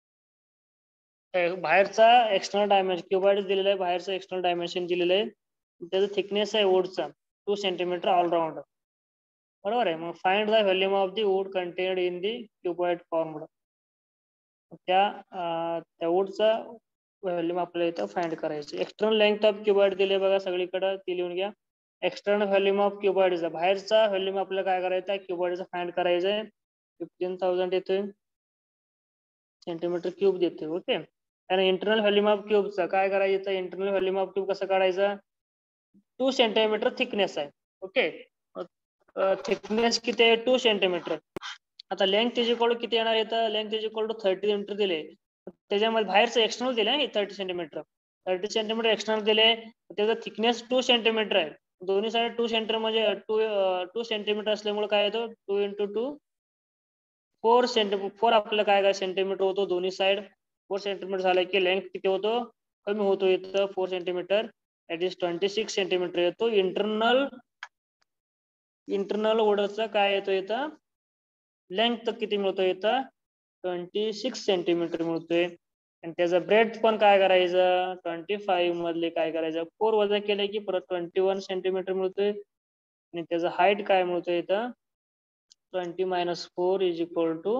Speaker 1: बाहेरचा external dimension cuboid दिलेलं आहे, बाहेरचं external dimension दिलेलं आहे, त्याचं थिकनेस आहे वुडचा टू सेंटीमीटर ऑल राउंड, बरोबर आहे. मग find the volume of the wood contained in the cuboid formula. त्या त्या वुडचा व्हॉल्यूम आपल्याला इथं फाइंड करायचं. एक्सटर्नल लेंथ ऑफ क्युबाइड दिले बघा सगळीकडे, ती लिहून घ्या. एक्सटर्नल व्हॉल्यूम ऑफ क्युबाइडचा, बाहेरचा व्हॉल्यूम आपल्याला काय करायचं आहे, क्युबाइडचा फाइंड करायचं आहे. फिफ्टीन थाउजंड येतोय सेंटीमीटर क्यूब देतोय. ओके, आणि इंटरनल व्हॉल्यूम ऑफ क्यूबचा काय करायचं, इंटरनल व्हॉल्यूम ऑफ क्यूब कसं काढायचं, टू सेंटीमीटर थिकनेस आहे. ओके, थिकनेस किती आहे, टू सेंटीमीटर. आता लेंथ इज इक्वल टू किती येणार येतं, length is equal to thirty centimetre दिले, त्याच्यामध्ये बाहेरचं एक्सटर्नल दिले thirty centimetre, thirty centimetre external दिले, त्याचं थिकनेस टू सेंटीमीटर आहे. दोन्ही साईड टू सेंटीमीटर म्हणजे टू टू सेंटीमीटर असल्यामुळे काय येतो, two into two four centimetre, four आपल्याला काय काय सेंटीमीटर होतो दोन्ही साईड. फोर सेंटीमीटर झालं की लेंथ किती होतो, कमी होतो इथं four centimetre, that is twenty six centimetre येतो. इंटरनल इंटरनल वुडचा काय येतो इथं, लेंथ किती मिळतो इथं, ट्वेंटी सिक्स सेंटीमीटर मिळतोय. आणि त्याचा ब्रेड पण काय करायचं, ट्वेंटी फाईव्ह मधले काय करायचं, फोर वजा केले की परत ट्वेंटी वन सेंटीमीटर मिळतोय. आणि त्याचं हाईट काय मिळतोय इथं, twenty minus four is equal to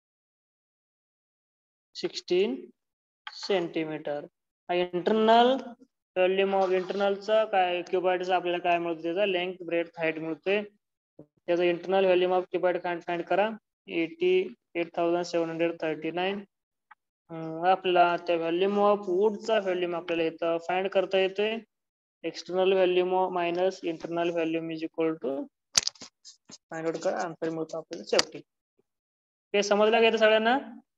Speaker 1: sixteen centimetre. Internal volume of इंटरनलचा काय क्युबाइडचा आपल्याला काय मिळतो, त्याचा लेंथ ब्रेड हाईट मिळतोय. त्याचा internal volume of cuboid find करा, eighty eight thousand seven hundred thirty nine. आपल्याला त्या व्हॉल्यूम ऑफ वुडचा व्हॉल्यूम आपल्याला इथं फाइंड करता येतोय. External volume minus internal volume is equal to find out करा, आन्सर मिळतो आपल्याला सेफ्टी. हे समजलं का सगळ्यांना?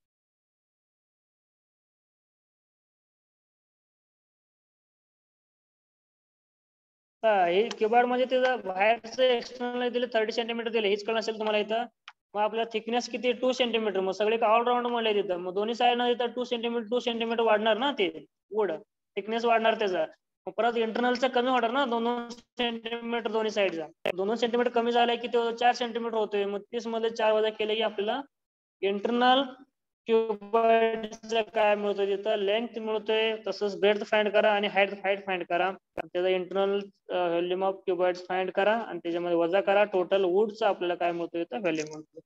Speaker 1: हे क्युबाइड म्हणजे त्याचं बाहेरचं एक्सटर्नल दिले थर्टी सेंटीमीटर दिले, हेच कळलं असेल तुम्हाला इथं. मग आपला थिकनेस किती, टू सेंटीमीटर. मग सगळे ऑलराऊंड म्हणले तिथं, मग दोन्ही साईड ना तिथं टू सेंटीमीटर टू सेंटीमीटर वाढणार ना ते वुड. थिकनेस वाढणार त्याचा. मग परत इंटरनलचा कमी होणार ना दोन दोन सेंटीमीटर दोन्ही साईडचा. दोन दोन सेंटीमीटर कमी झालाय की तो चार सेंटीमीटर होतोय. मग तीस मध्ये चार वजा केले की आपल्याला इंटरनल क्युबॉइडचा काय मिळतोय तिथं लेंथ मिळतोय. तसंच ब्रेथ फाइंड करा आणि हाईट हाईट फाइंड करा. त्याचा internal volume of cuboid find करा आणि त्याच्यामध्ये वजा करा. टोटल वूडचा आपल्याला काय मिळतोय तिथं व्हॅल्यू मिळतोय.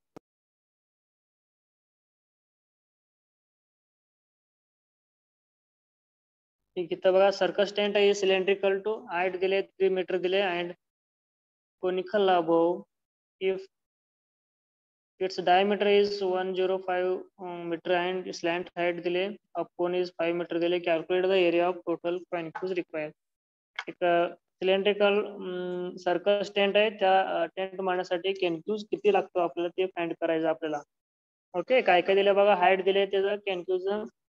Speaker 1: ठीक इथं बघा सर्कस्टेंट आहे सिलेंड्रिकल टू हाईट दिले थ्री मीटर दिले and conical above if its diameter is one hundred five um, meter and slant height दिले up cone is five meter दिले. calculate the area of total conics required. एक cylindrical circus tent आहे त्या tent मारण्यासाठी कॅनक्यूज किती लागतो आपल्याला ते फाइंड करायचं आपल्याला. ओके काय काय दिलं बघा. हाईट दिले त्याचं कॅनक्यूज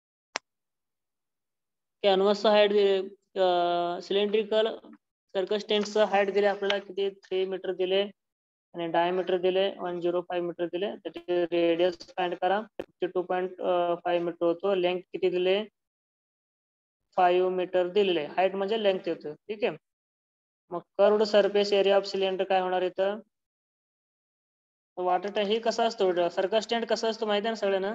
Speaker 1: कॅनव्हासचं हाईट दिले. सिलेंड्रिकल सर्कस टेंटचं हाईट दिले आपल्याला किती थ्री मीटर दिले आणि डायमीटर दिले वन झिरो फाईव्ह मीटर दिले. त्याचे रेडियस फाइंड करा. Fifty two point five metre होतो. लेंथ किती दिले फाईव्ह मीटर दिलेले. हाईट म्हणजे लेंथ येतो. ठीक आहे. मग curved surface area of cylinder काय होणार इथं वॉटर टँक. हे कसं असतो सर्कस टेंट कसं असतो माहिती आहे ना सगळ्यांना.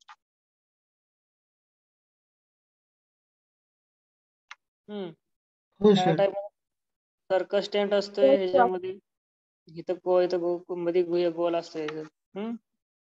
Speaker 1: हम्म काय टाइप सर्कस टेंट असतोय ह्याच्यामध्ये इथं गो इथं गो मध्ये गोल असतोय. हम्म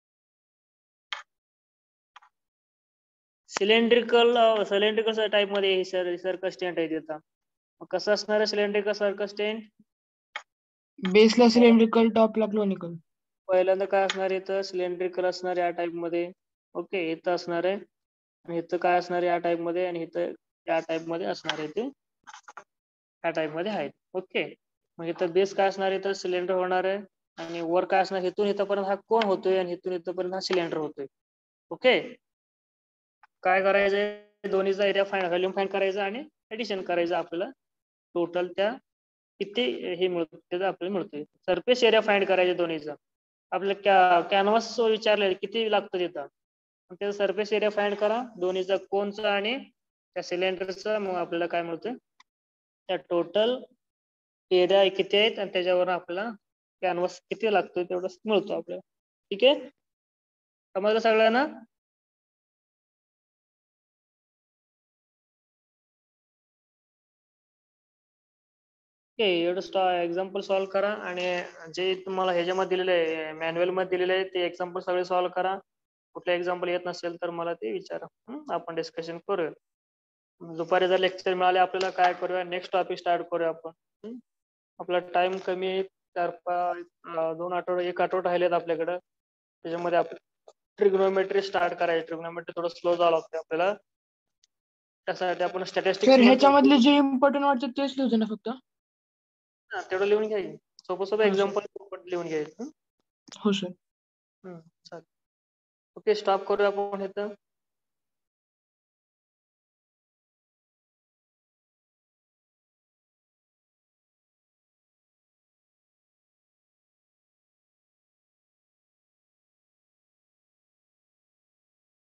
Speaker 1: सिलेंड्रिकल सिलेंड्रिकल टाइप मध्ये सर्कस टेंट आहे तिथं. कसं असणार आहे सिलेंड्रिकल सर्कस टेंट.
Speaker 8: बेसला सिलेंड्रिकल टॉपला क्लोनिकल.
Speaker 1: पहिल्यांदा काय असणार आहे इथं सिलेंड्रिकल असणार या टाइप मध्ये. ओके इथं असणार आहे आणि इथं काय असणार आहे या टाइप मध्ये आणि इथं या टाइप मध्ये असणार आहे ते या टाइप मध्ये आहेत. ओके मग इथं बेस काय असणार आहे इथं सिलेंडर होणार आहे आणि वर काय असणार इथून इथंपर्यंत हा कोन होतोय आणि इथून इथंपर्यंत हा सिलेंडर होतोय. ओके काय करायचंय दोन्हीचा एरिया फाइंड व्हॉल्यूम फाइंड करायचं आणि ऍडिशन करायचं आपल्याला टोटल त्या किती हे मिळतं त्याचं आपल्याला मिळतोय. सरफेस एरिया फाइंड करायचे दोन्हीचा. आपल्याला कॅ कॅनव्हास विचारले किती लागतं तिथं त्याचा सरफेस एरिया फाइंड करा दोन्हीचा कोनचा आणि त्या सिलेंडरचा. मग आपल्याला काय मिळतं त्या टोटल एरिया किती आहेत आणि त्याच्यावर आपल्याला कॅनव्हास किती लागतोय तेवढं मिळतो आपल्याला. ठीक आहे समजलं सगळ्यांना. ओके एवढं एक्झाम्पल सॉल्व्ह करा आणि जे तुम्हाला ह्याच्यामध्ये दिलेलं आहे मॅन्युअल मध्ये दिलेलं आहे ते एक्झाम्पल सगळे सॉल्व्ह करा. कुठलं एक्झाम्पल येत नसेल तर मला ते विचारा. आपण डिस्कशन करूया. दुपारी जर लेक्चर मिळाले आपल्याला काय करूया नेक्स्ट टॉपिक स्टार्ट करूया आपण. आपला टाइम कमी आहे चार पाच दोन आठवडे एक आठवडा राहिलेत आपल्याकडं. त्याच्यामध्ये आपण ट्रिग्नोमेट्री स्टार्ट करायची. ट्रिग्नोमेट्री थोडं स्लो जावं लागतं आपल्याला त्यासाठी आपण स्टॅटिस्टिक्स
Speaker 8: सर ह्याच्यामधले जे इम्पॉर्टंट वाटतं तेच लिहू ना फक्त.
Speaker 1: तेवढं लिहून घ्यायचं सोपं सोपं एक्झाम्पल लिहून घ्यायचं.
Speaker 8: हो सर.
Speaker 1: चालेल ओके स्टॉप करूया आपण इथं.